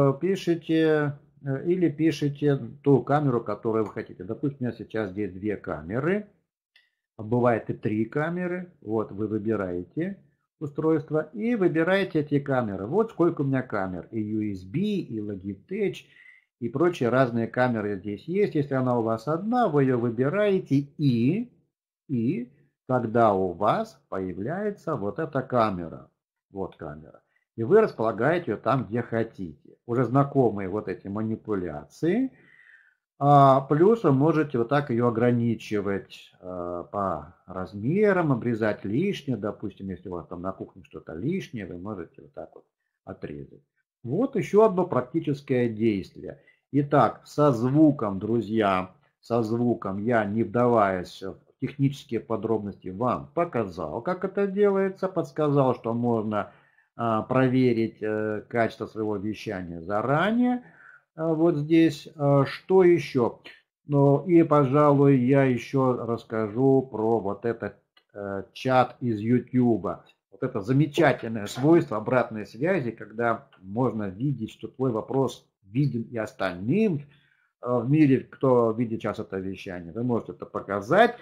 пишите ту камеру, которую вы хотите. Допустим, у меня сейчас здесь две камеры. Бывает и три камеры. Вот вы выбираете устройство и выбираете эти камеры. Вот сколько у меня камер. И USB, и Logitech, и прочие разные камеры здесь есть. Если она у вас одна, вы ее выбираете и когда у вас появляется вот эта камера. Вот камера. И вы располагаете ее там, где хотите. Уже знакомые вот эти манипуляции. Плюс вы можете вот так ее ограничивать по размерам, обрезать лишнее. Допустим, если у вас там на кухне что-то лишнее, вы можете вот так вот отрезать. Вот еще одно практическое действие. Итак, со звуком, друзья, я, не вдаваясь в технические подробности, вам показал, как это делается, подсказал, что можно проверить качество своего вещания заранее. Вот здесь. Что еще? Ну и, пожалуй, я еще расскажу про вот этот чат из YouTube. Вот это замечательное свойство обратной связи, когда можно видеть, что твой вопрос виден и остальным в мире, кто видит сейчас это вещание. Вы можете это показать.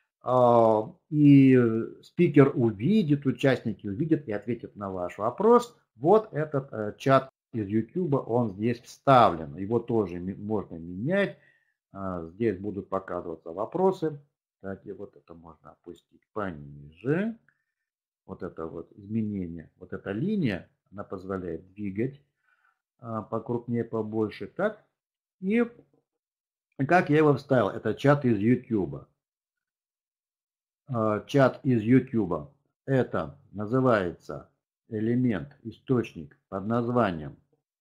И спикер увидит, участники увидят и ответят на ваш вопрос. Вот этот чат из YouTube, он здесь вставлен. Его тоже можно менять. Здесь будут показываться вопросы. Кстати, вот это можно опустить пониже. Вот это вот изменение. Вот эта линия, Она позволяет двигать покрупнее, побольше. Так. И как я его вставил? Это чат из YouTube. Чат из YouTube. Это называется элемент, источник под названием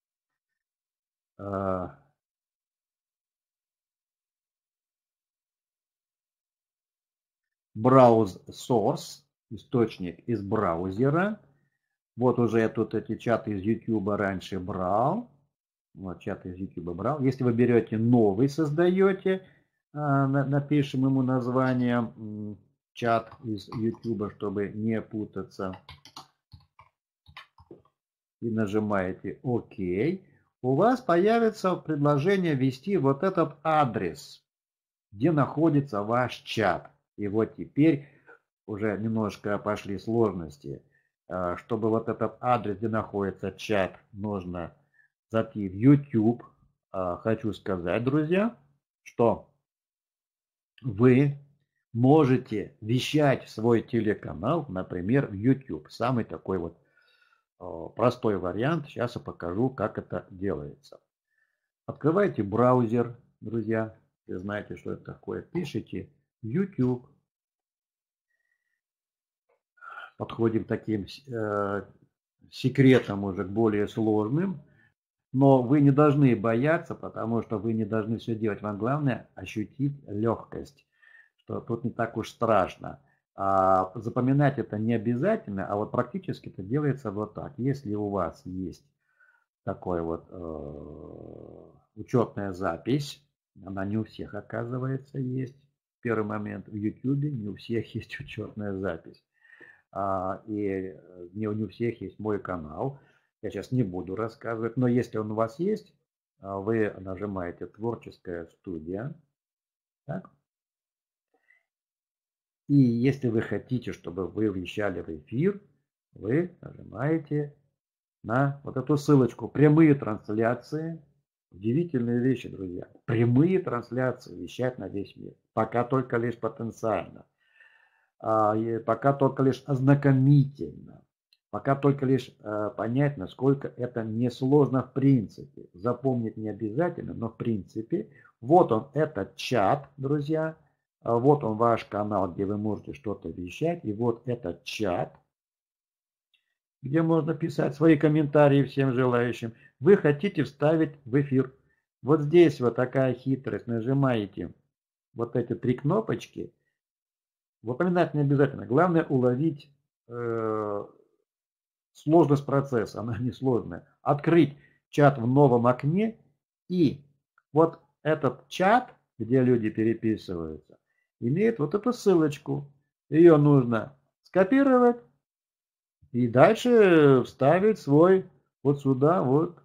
Browse Source, источник из браузера. Вот уже я тут эти чаты из YouTube раньше брал. Вот чат из YouTube брал. Если вы берете новый, создаете, напишем ему название чат из YouTube, чтобы не путаться. И нажимаете ОК. У вас появится предложение ввести вот этот адрес, где находится ваш чат. И вот теперь уже немножко пошли сложности. Чтобы вот этот адрес, где находится чат, нужно зайти в YouTube. Хочу сказать, друзья, что вы можете вещать в свой телеканал, например, в YouTube. Самый такой вот простой вариант. Сейчас я покажу, как это делается. Открывайте браузер, друзья. Вы знаете, что это такое. Пишите YouTube. Подходим к таким секретам уже к более сложным. Но вы не должны бояться, потому что вы не должны все делать. Вам главное ощутить легкость, что тут не так уж страшно. Запоминать это не обязательно, а вот практически это делается вот так. Если у вас есть такой вот учетная запись, она не у всех, оказывается, есть. Первый момент в YouTube не у всех есть учетная запись. И не у всех есть мой канал. Я сейчас не буду рассказывать, но если он у вас есть, вы нажимаете «Творческая студия». Так. И если вы хотите, чтобы вы вещали в эфир, вы нажимаете на вот эту ссылочку. Прямые трансляции. Удивительные вещи, друзья. Прямые трансляции вещать на весь мир. Пока только лишь потенциально. Пока только лишь ознакомительно. Пока только лишь понять, насколько это несложно в принципе. Запомнить не обязательно, но в принципе. Вот он, этот чат, друзья. Вот он ваш канал, где вы можете что-то вещать. И вот этот чат, где можно писать свои комментарии всем желающим. Вы хотите вставить в эфир. Вот здесь вот такая хитрость. Нажимаете вот эти 3 кнопочки. Запоминать не обязательно. Главное уловить сложность процесса. Она не сложная. Открыть чат в новом окне. И вот этот чат, где люди переписываются, имеет вот эту ссылочку. Ее нужно скопировать. И дальше вставить свой вот сюда, вот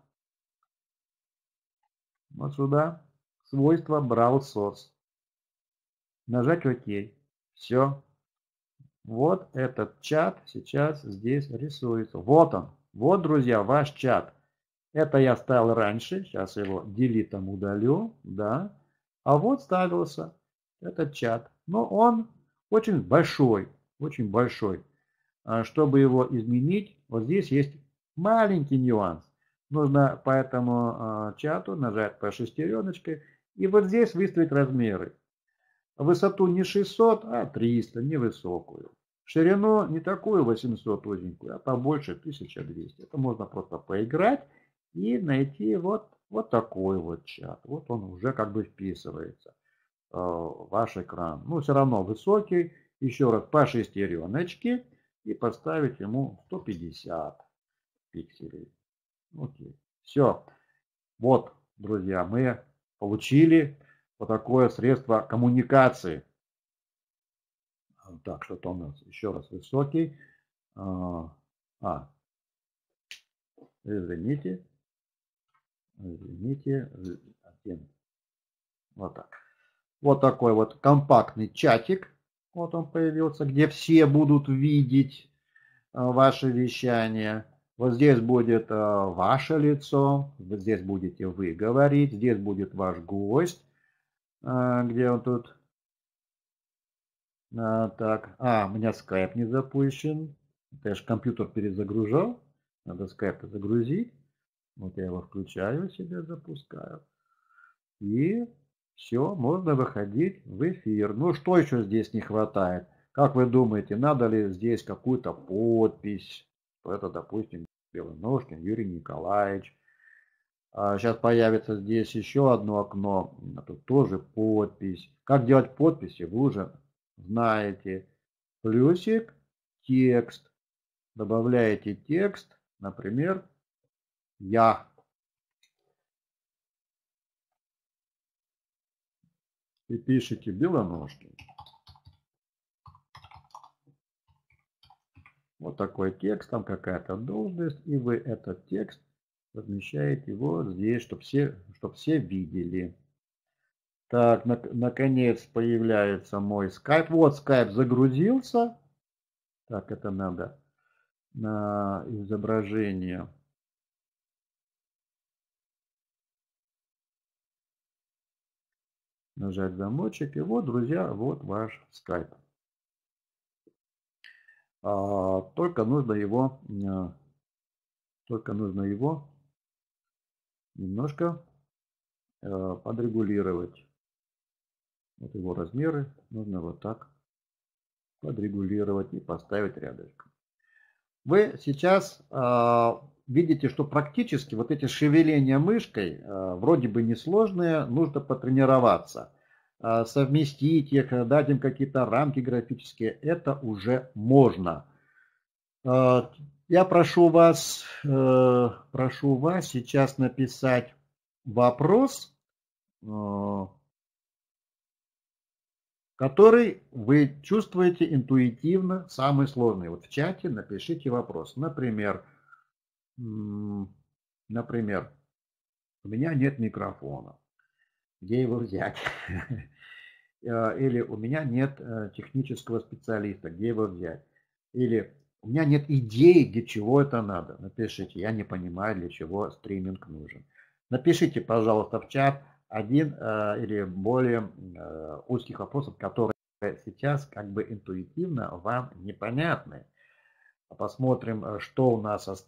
сюда, свойство Browse Source. Нажать ОК. Все. Вот этот чат сейчас здесь рисуется. Вот он. Вот, друзья, ваш чат. Это я ставил раньше. Сейчас его делитом удалю. Да. А вот ставился этот чат. Но он очень большой. Очень большой. Чтобы его изменить, вот здесь есть маленький нюанс. Нужно по этому чату нажать по шестереночке и вот здесь выставить размеры. Высоту не 600, а 300, невысокую. Ширину не такую 800 узенькую, а побольше 1200. Это можно просто поиграть и найти вот такой вот чат. Вот он уже как бы вписывается в ваш экран. Но все равно высокий. Еще раз по шестереночке. И поставить ему 150 пикселей. Окей. Все. Вот, друзья, мы получили вот такое средство коммуникации. Так, что-то у нас еще раз высокий. Извините. Вот так. Вот такой вот компактный чатик. Вот он появился, где все будут видеть ваше вещание. Вот здесь будет ваше лицо. Вот здесь будете вы говорить. Здесь будет ваш гость. Где он тут? Так. У меня скайп не запущен. Я же компьютер перезагружал. Надо скайп загрузить. Вот я его включаю себе, запускаю. И все, можно выходить в эфир. Ну, что еще здесь не хватает? Как вы думаете, надо ли здесь какую-то подпись? Это, допустим, Белоножкин Юрий Николаевич. Сейчас появится здесь еще одно окно. Тут тоже подпись. Как делать подписи, вы уже знаете. Плюсик, текст. Добавляете текст, например, я. И пишите Белоножкин. Вот такой текст, там какая-то должность, и вы этот текст размещаете вот здесь, чтобы все видели. Так, наконец появляется мой скайп. Вот скайп загрузился. Так, это надо на изображение. Нажать замочек. И вот, друзья, вот ваш скайп. Только нужно его немножко подрегулировать. Вот его размеры нужно вот так подрегулировать и поставить рядышком. Вы сейчас видите, что практически вот эти шевеления мышкой вроде бы несложные, нужно потренироваться. Совместить их, дать им какие-то рамки графические, это уже можно. Я прошу вас сейчас написать вопрос, который вы чувствуете интуитивно самый сложный. Вот в чате напишите вопрос. Например, у меня нет микрофона. Где его взять? Или у меня нет технического специалиста. Где его взять? Или у меня нет идеи, для чего это надо. Напишите, я не понимаю, для чего стриминг нужен. Напишите, пожалуйста, в чат один или более узких вопросов, которые сейчас как бы интуитивно вам непонятны. Посмотрим, что у нас осталось.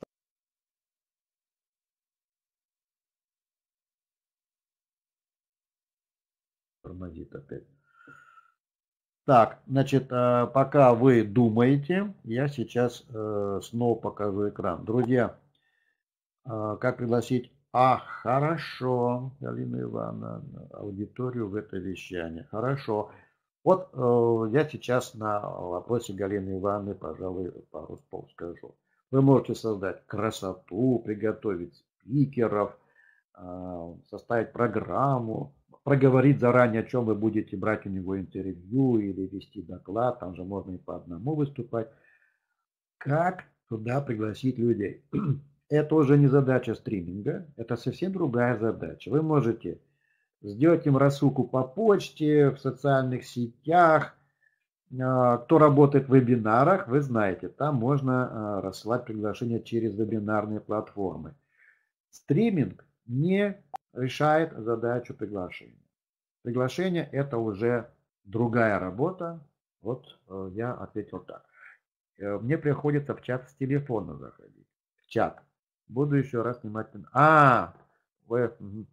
Тормозит опять. Так, значит, пока вы думаете, я сейчас снова покажу экран. Друзья, как пригласить? Хорошо, Галина Ивановна, аудиторию в это вещание. Хорошо. Вот я сейчас на вопросе Галины Ивановны, пожалуй, пару слов скажу. Вы можете создать красоту, приготовить спикеров, составить программу, проговорить заранее, о чем вы будете брать у него интервью или вести доклад, там же можно и по одному выступать. Как туда пригласить людей? Это уже не задача стриминга, это совсем другая задача. Вы можете сделать им рассылку по почте, в социальных сетях. Кто работает в вебинарах, вы знаете, там можно рассылать приглашения через вебинарные платформы. Стриминг не решает задачу приглашения. Приглашение это уже другая работа. Вот я ответил так. Мне приходится в чат с телефона заходить. В чат. Буду еще раз внимательно. Вы...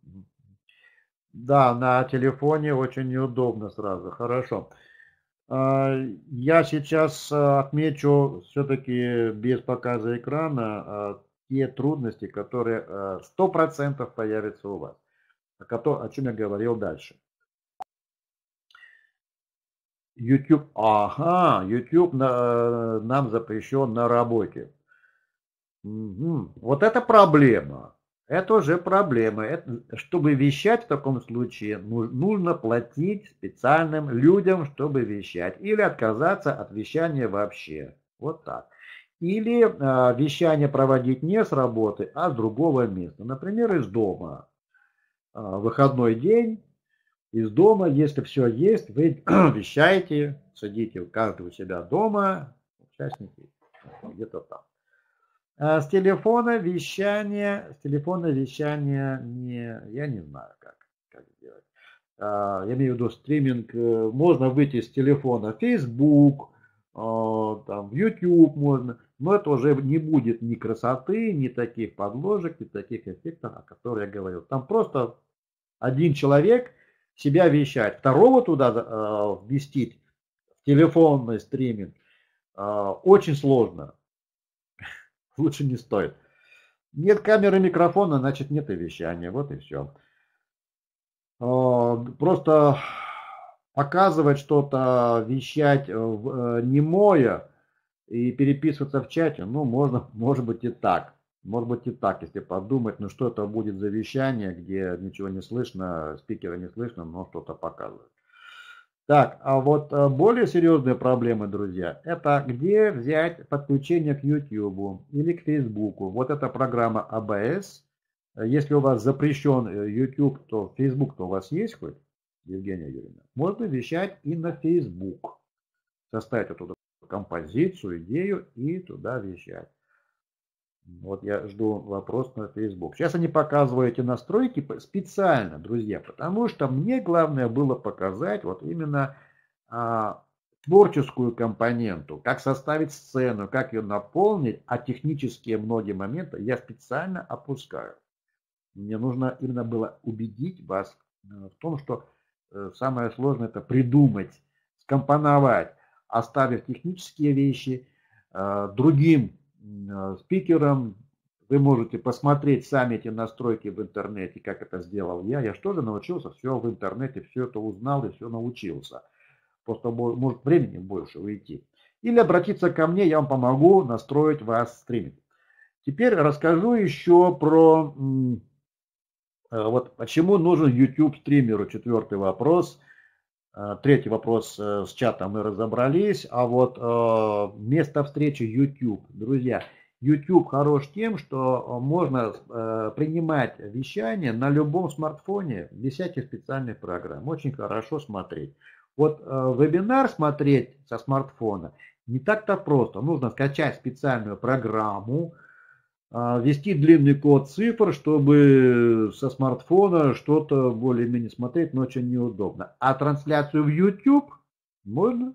Да, на телефоне очень неудобно сразу. Хорошо. Я сейчас отмечу все-таки без показа экрана те трудности, которые 100% появятся у вас. О чем я говорил дальше. YouTube. YouTube нам запрещен на работе. Вот это проблема. Это уже проблема. Чтобы вещать в таком случае, нужно платить специальным людям, чтобы вещать. Или отказаться от вещания вообще. Вот так. Или вещание проводить не с работы, а с другого места. Например, из дома. Выходной день. Из дома, если все есть, вы вещаете, сидите каждый у себя дома. Участники где-то там. С телефона вещание я не знаю, как сделать. Я имею в виду стриминг. Можно выйти с телефона Facebook, там, в YouTube можно, но это уже не будет ни красоты, ни таких подложек, ни таких эффектов, о которых я говорил. Там просто один человек себя вещает, второго туда вместить в телефонный стриминг очень сложно, лучше не стоит. Нет камеры, микрофона, значит нет и вещания, вот и все. Просто показывать что-то, вещать немое и переписываться в чате, ну, можно, может быть и так. Может быть и так, если подумать, ну что это будет за вещание, где ничего не слышно, спикера не слышно, но что-то показывает. Так, а вот более серьезные проблемы, друзья, это где взять подключение к YouTube или к Facebook. Вот эта программа ABS. Если у вас запрещен YouTube, то Facebook-то у вас есть хоть, Евгения Юрьевна? Можно вещать и на Facebook. Составить оттуда композицию, идею и туда вещать. Вот я жду вопрос на Facebook. Сейчас они показывают эти настройки специально, друзья, потому что мне главное было показать вот именно творческую компоненту, как составить сцену, как ее наполнить, а технические многие моменты я специально опускаю. Мне нужно именно было убедить вас в том, что самое сложное это придумать, скомпоновать, оставив технические вещи другим спикерам. Вы можете посмотреть сами эти настройки в интернете, как это сделал я. Я же тоже научился все в интернете, все это узнал и все научился. Просто может времени больше уйти. Или обратиться ко мне, я вам помогу настроить вас стриминг. Теперь расскажу еще про вот почему нужен YouTube стримеру. Четвертый вопрос. Третий вопрос с чатом мы разобрались. А вот место встречи YouTube. Друзья, YouTube хорош тем, что можно принимать вещание на любом смартфоне без всяких специальных программ. Очень хорошо смотреть. Вот вебинар смотреть со смартфона не так-то просто. Нужно скачать специальную программу, ввести длинный код цифр, чтобы со смартфона что-то более-менее смотреть, но очень неудобно. А трансляцию в YouTube можно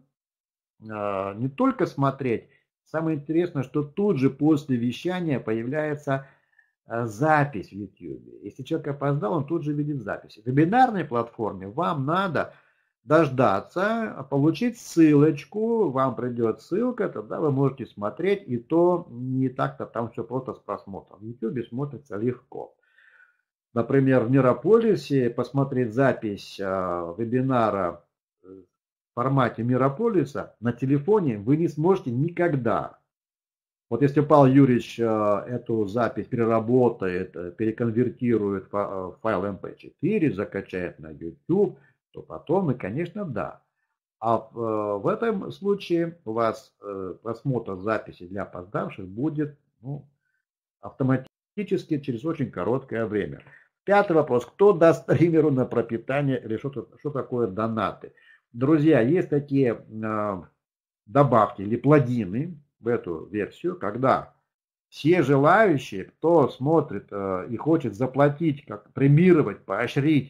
не только смотреть. Самое интересное, что тут же после вещания появляется запись в YouTube. Если человек опоздал, он тут же видит запись. В вебинарной платформе вам надо дождаться, получить ссылочку, вам придет ссылка, тогда вы можете смотреть, и то не так-то там все просто с просмотром. В YouTube смотрится легко. Например, в Мирополисе посмотреть запись вебинара в формате Мирополиса на телефоне вы не сможете никогда. Вот если Павел Юрьевич эту запись переработает, переконвертирует в файл MP4, закачает на YouTube, то потом, и, конечно, да. А в этом случае у вас просмотр записи для опоздавших будет автоматически через очень короткое время. Пятый вопрос. Кто даст стримеру на пропитание или что такое донаты? Друзья, есть такие добавки или плагины в эту версию, когда все желающие, кто смотрит и хочет заплатить, как премировать, поощрить,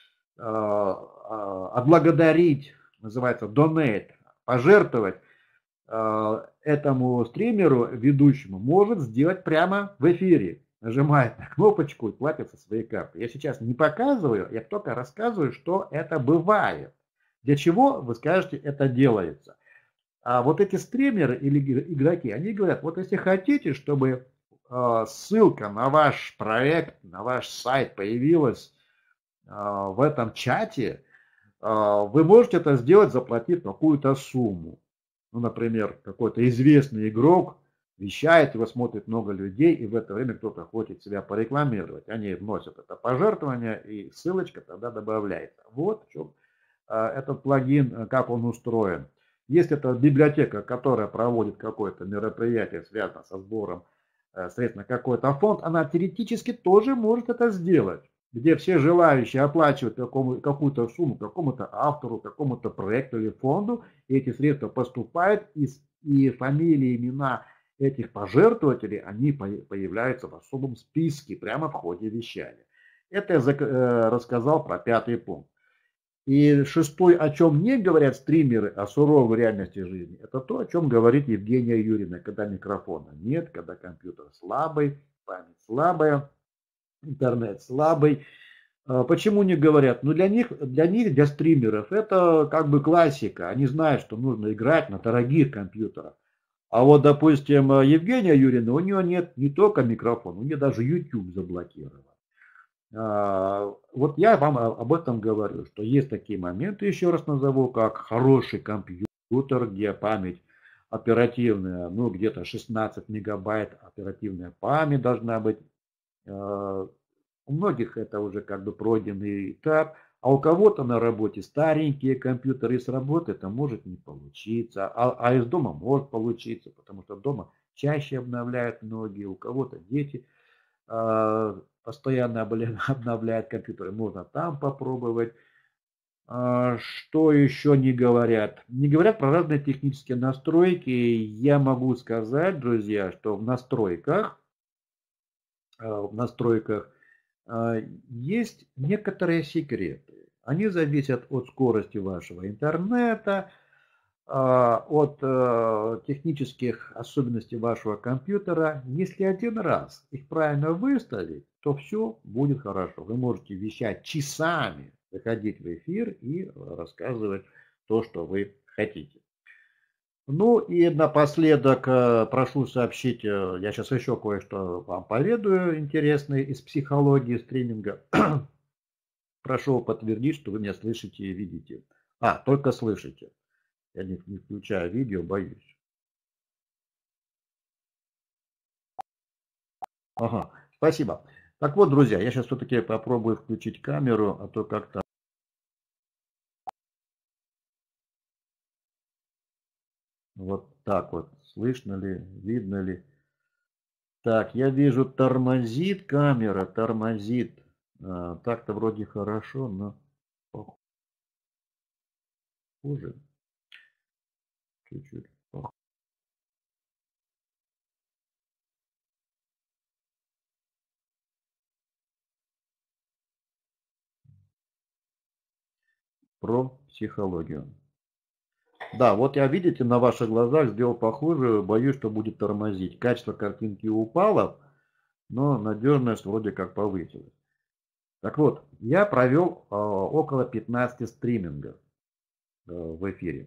отблагодарить, называется donate, пожертвовать этому стримеру, ведущему, может сделать прямо в эфире. Нажимает на кнопочку и платит со своей карты. Я сейчас не показываю, я только рассказываю, что это бывает. Для чего, вы скажете, это делается. А вот эти стримеры или игроки, они говорят, вот если хотите, чтобы ссылка на ваш проект, на ваш сайт появилась в этом чате, вы можете это сделать, заплатив какую-то сумму. Ну, например, какой-то известный игрок вещает, его смотрит много людей, и в это время кто-то хочет себя порекламировать. Они вносят это пожертвование, и ссылочка тогда добавляется. Вот в чем этот плагин, как он устроен. Если это библиотека, которая проводит какое-то мероприятие, связанное со сбором средств на какой-то фонд, она теоретически тоже может это сделать, где все желающие оплачивают какую-то сумму какому-то автору, какому-то проекту или фонду, и эти средства поступают, и фамилии, имена этих пожертвователей, они появляются в особом списке прямо в ходе вещания. Это я рассказал про пятый пункт. И шестой, о чем не говорят стримеры, о суровой реальности жизни, это то, о чем говорит Евгения Юрьевна, когда микрофона нет, когда компьютер слабый, память слабая, интернет слабый. Почему не говорят? Ну, для стримеров, это как бы классика. Они знают, что нужно играть на дорогих компьютерах. А вот, допустим, Евгения Юрьевна, у нее нет не только микрофона, у нее даже YouTube заблокирован. Вот я вам об этом говорю, что есть такие моменты, еще раз назову, как хороший компьютер, где память оперативная, ну где-то 16 мегабайт оперативная память должна быть. У многих это уже как бы пройденный этап, а у кого-то на работе старенькие компьютеры, и с работы это может не получиться, а из дома может получиться, потому что дома чаще обновляют многие, у кого-то дети постоянно обновляют компьютеры, можно там попробовать. Что еще не говорят? Не говорят про разные технические настройки. Я могу сказать, друзья, что в настройках есть некоторые секреты. Они зависят от скорости вашего интернета, от технических особенностей вашего компьютера. Если один раз их правильно выставить, то все будет хорошо. Вы можете вещать часами, выходить в эфир и рассказывать то, что вы хотите. Ну и напоследок прошу сообщить, я сейчас еще кое-что вам поведаю интересное из психологии стриминга. Прошу подтвердить, что вы меня слышите и видите. Только слышите. Я не включаю видео, боюсь. Ага, спасибо. Так вот, друзья, я сейчас все-таки попробую включить камеру, а то как-то... Вот так вот. Слышно ли, видно ли? Так, я вижу, тормозит камера, тормозит. Так-то вроде хорошо, но похоже. Чуть-чуть. Про психологию. Да, вот я, видите, на ваших глазах сделал похоже, боюсь, что будет тормозить. Качество картинки упало, но надежность вроде как повысилась. Так вот, я провел около 15 стримингов в эфире.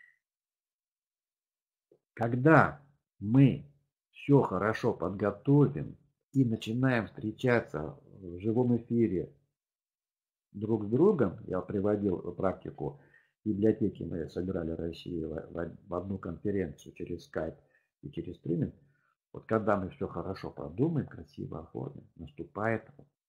Когда мы все хорошо подготовим и начинаем встречаться в живом эфире друг с другом, я приводил практику, в библиотеке мы собирали Россию в одну конференцию через Skype и через стриминг. Вот когда мы все хорошо продумаем, красиво оформим, наступает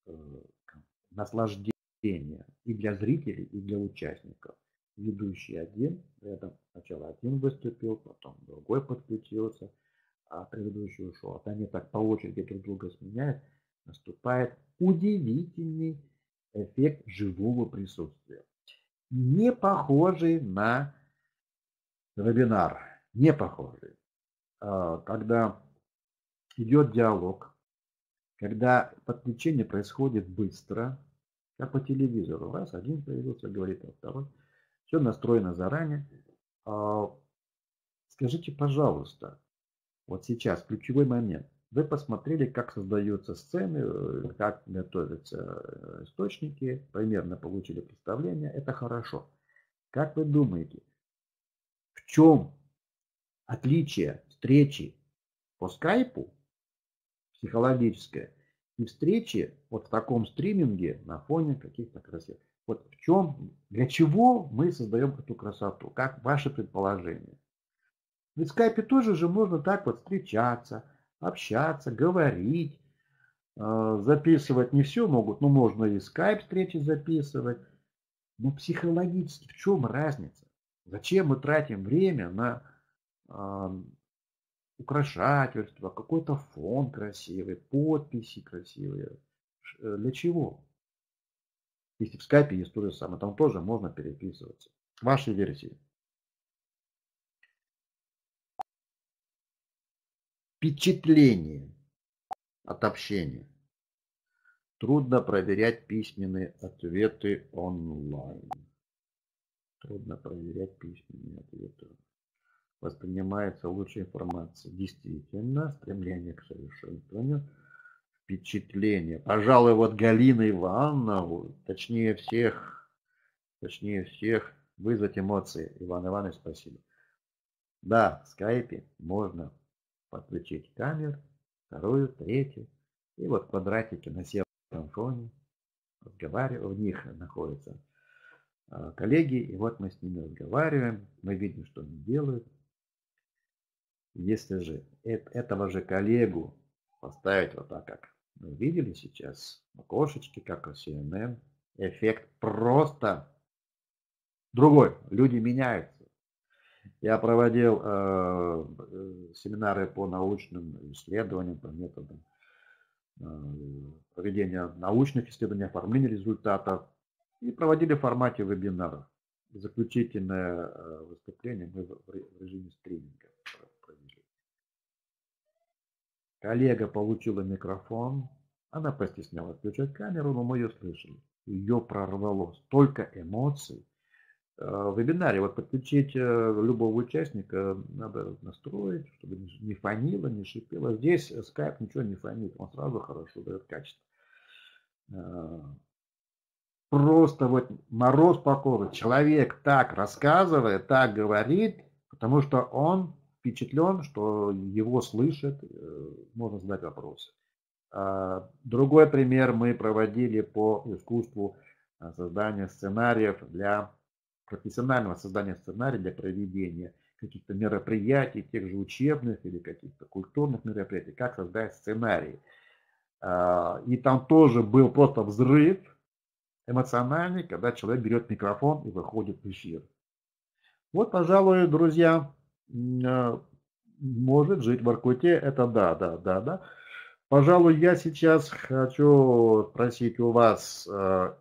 наслаждение и для зрителей, и для участников. Ведущий один, рядом сначала один выступил, потом другой подключился, а предыдущий ушел. Вот они так по очереди друг друга сменяют, наступает удивительный эффект живого присутствия. Не похожий на вебинар, не похожий. Когда идет диалог, когда подключение происходит быстро, как по телевизору. Раз, один появился, говорит, а второй. Все настроено заранее. Скажите, пожалуйста, вот сейчас ключевой момент. Вы посмотрели, как создаются сцены, как готовятся источники, примерно получили представление. Это хорошо. Как вы думаете, в чем отличие встречи по скайпу психологическое и встречи вот в таком стриминге на фоне каких-то красивых? Вот в чем, для чего мы создаем эту красоту? Как ваше предположение? Ведь в скайпе тоже же можно так вот встречаться, общаться, говорить, записывать не все могут, но можно и скайп встречи записывать. Но психологически в чем разница? Зачем мы тратим время на украшательство, какой-то фон красивый, подписи красивые? Для чего? Если в скайпе есть то же самое, там тоже можно переписываться. Ваши версии. Впечатление от общения. Трудно проверять письменные ответы онлайн. Трудно проверять письменные ответы. Воспринимается лучшая информация. Действительно, стремление к совершенствованию, впечатление. Пожалуй, вот Галина Ивановна, точнее всех вызвать эмоции. Иван Иванович, спасибо. Да, в скайпе можно подключить камеру, вторую, третью. И вот квадратики на сером фоне. Разговариваю, в них находятся коллеги, и вот мы с ними разговариваем, мы видим, что они делают. Если же этого же коллегу поставить вот так, как мы видели сейчас, в окошечке, как у CNN, эффект просто другой. Люди меняются. Я проводил семинары по научным исследованиям, по методам проведения научных исследований, оформления результатов и проводили в формате вебинаров. Заключительное выступление мы в режиме стриминга провели. Коллега получила микрофон, она постеснялась включать камеру, но мы ее слышали. Ее прорвало столько эмоций. В вебинаре вот подключить любого участника надо настроить, чтобы не фонило, не шипело. Здесь Skype ничего не фонит, он сразу хорошо дает качество. Просто вот мороз по коже. Человек так рассказывает, так говорит, потому что он впечатлен, что его слышат, можно задать вопросы. Другой пример мы проводили по искусству создания сценариев для профессионального создания сценариев для проведения каких-то мероприятий, тех же учебных или каких-то культурных мероприятий, как создать сценарий. И там тоже был просто взрыв эмоциональный, когда человек берет микрофон и выходит в эфир. Вот, пожалуй, друзья, может жить в Воркуте, это да. Пожалуй, я сейчас хочу спросить у вас о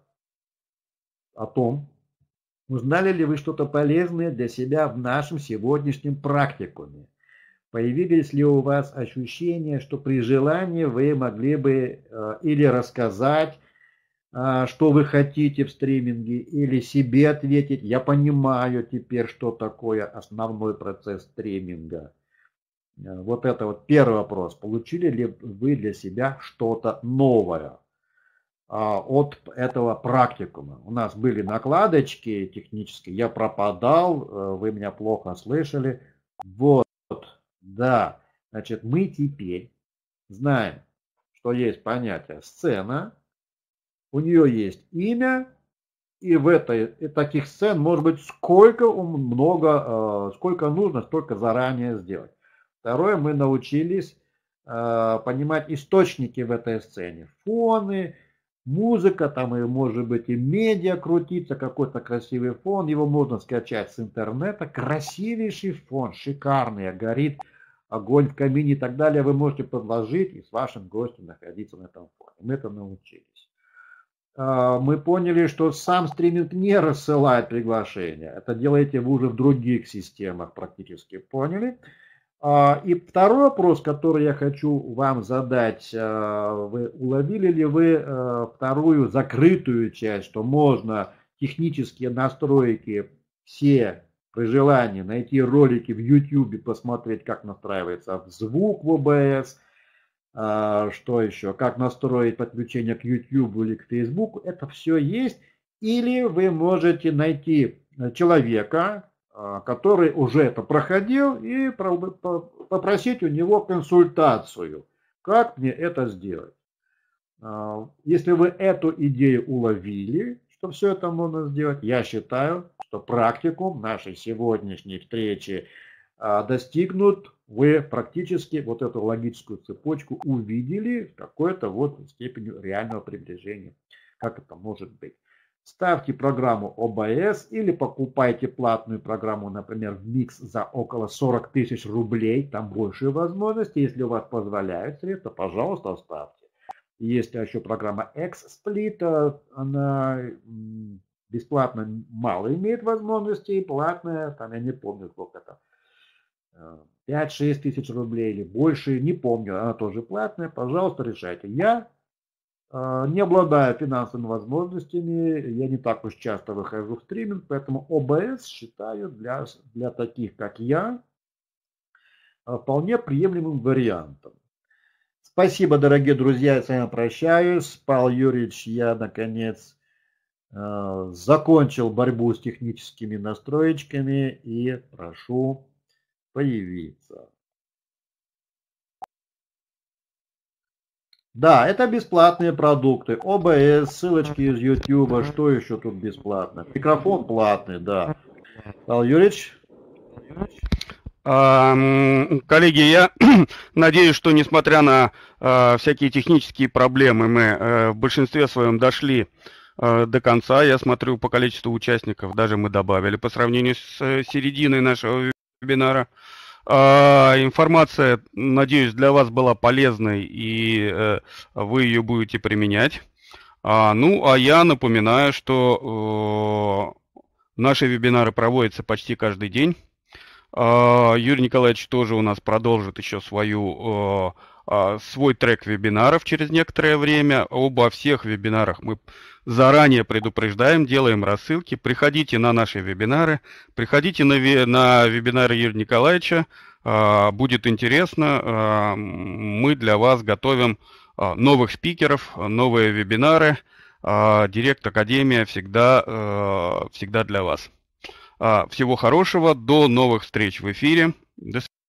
том, узнали ли вы что-то полезное для себя в нашем сегодняшнем практикуме? Появились ли у вас ощущения, что при желании вы могли бы или рассказать, что вы хотите в стриминге, или себе ответить? Я понимаю теперь, что такое основной процесс стриминга. Вот это вот первый вопрос. Получили ли вы для себя что-то новое от этого практикума? У нас были накладочки технические, я пропадал, вы меня плохо слышали. Вот, да. Значит, мы теперь знаем, что есть понятие сцена, у нее есть имя, и таких сцен может быть сколько нужно, столько заранее сделать. Второе, мы научились понимать источники в этой сцене. Фоны, музыка, там и может быть и медиа крутится, какой-то красивый фон, его можно скачать с интернета. Красивейший фон, шикарный, горит огонь в камине и так далее. Вы можете подложить и с вашим гостем находиться на этом фоне. Мы это научились. Мы поняли, что сам стриминг не рассылает приглашения. Это делаете вы уже в других системах практически. Поняли? И второй вопрос, который я хочу вам задать. Вы уловили ли вы вторую закрытую часть, что можно технические настройки все при желании найти ролики в YouTube, посмотреть, как настраивается звук в OBS, что еще, как настроить подключение к YouTube или к Facebook, это все есть. Или вы можете найти человека, который уже это проходил, и попросить у него консультацию, как мне это сделать. Если вы эту идею уловили, что все это можно сделать, я считаю, что практикум нашей сегодняшней встречи достигнут. Вы практически вот эту логическую цепочку увидели в какой-то вот степени реального приближения. Как это может быть? Ставьте программу OBS или покупайте платную программу, например, в Mix за около 40 тысяч рублей. Там больше возможностей. Если у вас позволяют средства, пожалуйста, ставьте. Есть еще программа XSplit. Она бесплатно мало имеет возможностей. Платная, там я не помню сколько это. 5-6 тысяч рублей или больше, не помню, она тоже платная, пожалуйста, решайте. Я Не обладая финансовыми возможностями, я не так уж часто выхожу в стриминг, поэтому ОБС считаю для таких, как я, вполне приемлемым вариантом. Спасибо, дорогие друзья, я с вами прощаюсь. Павел Юрьевич, я наконец закончил борьбу с техническими настроечками и прошу появиться. Да, это бесплатные продукты. ОБС, ссылочки из YouTube, что еще тут бесплатно? Микрофон платный, да. Павел Юрьевич? Коллеги, я надеюсь, что несмотря на всякие технические проблемы, мы в большинстве своем дошли до конца. Я смотрю по количеству участников, даже мы добавили по сравнению с серединой нашего вебинара. Информация, надеюсь, для вас была полезной, и вы ее будете применять. Ну, а я напоминаю, что наши вебинары проводятся почти каждый день. Юрий Николаевич тоже у нас продолжит еще свой трек вебинаров через некоторое время. Обо всех вебинарах мы заранее предупреждаем, делаем рассылки. Приходите на наши вебинары, приходите на вебинары Юрия Николаевича. Будет интересно. Мы для вас готовим новых спикеров, новые вебинары. Директ Академия всегда для вас. Всего хорошего, до новых встреч в эфире. До свидания.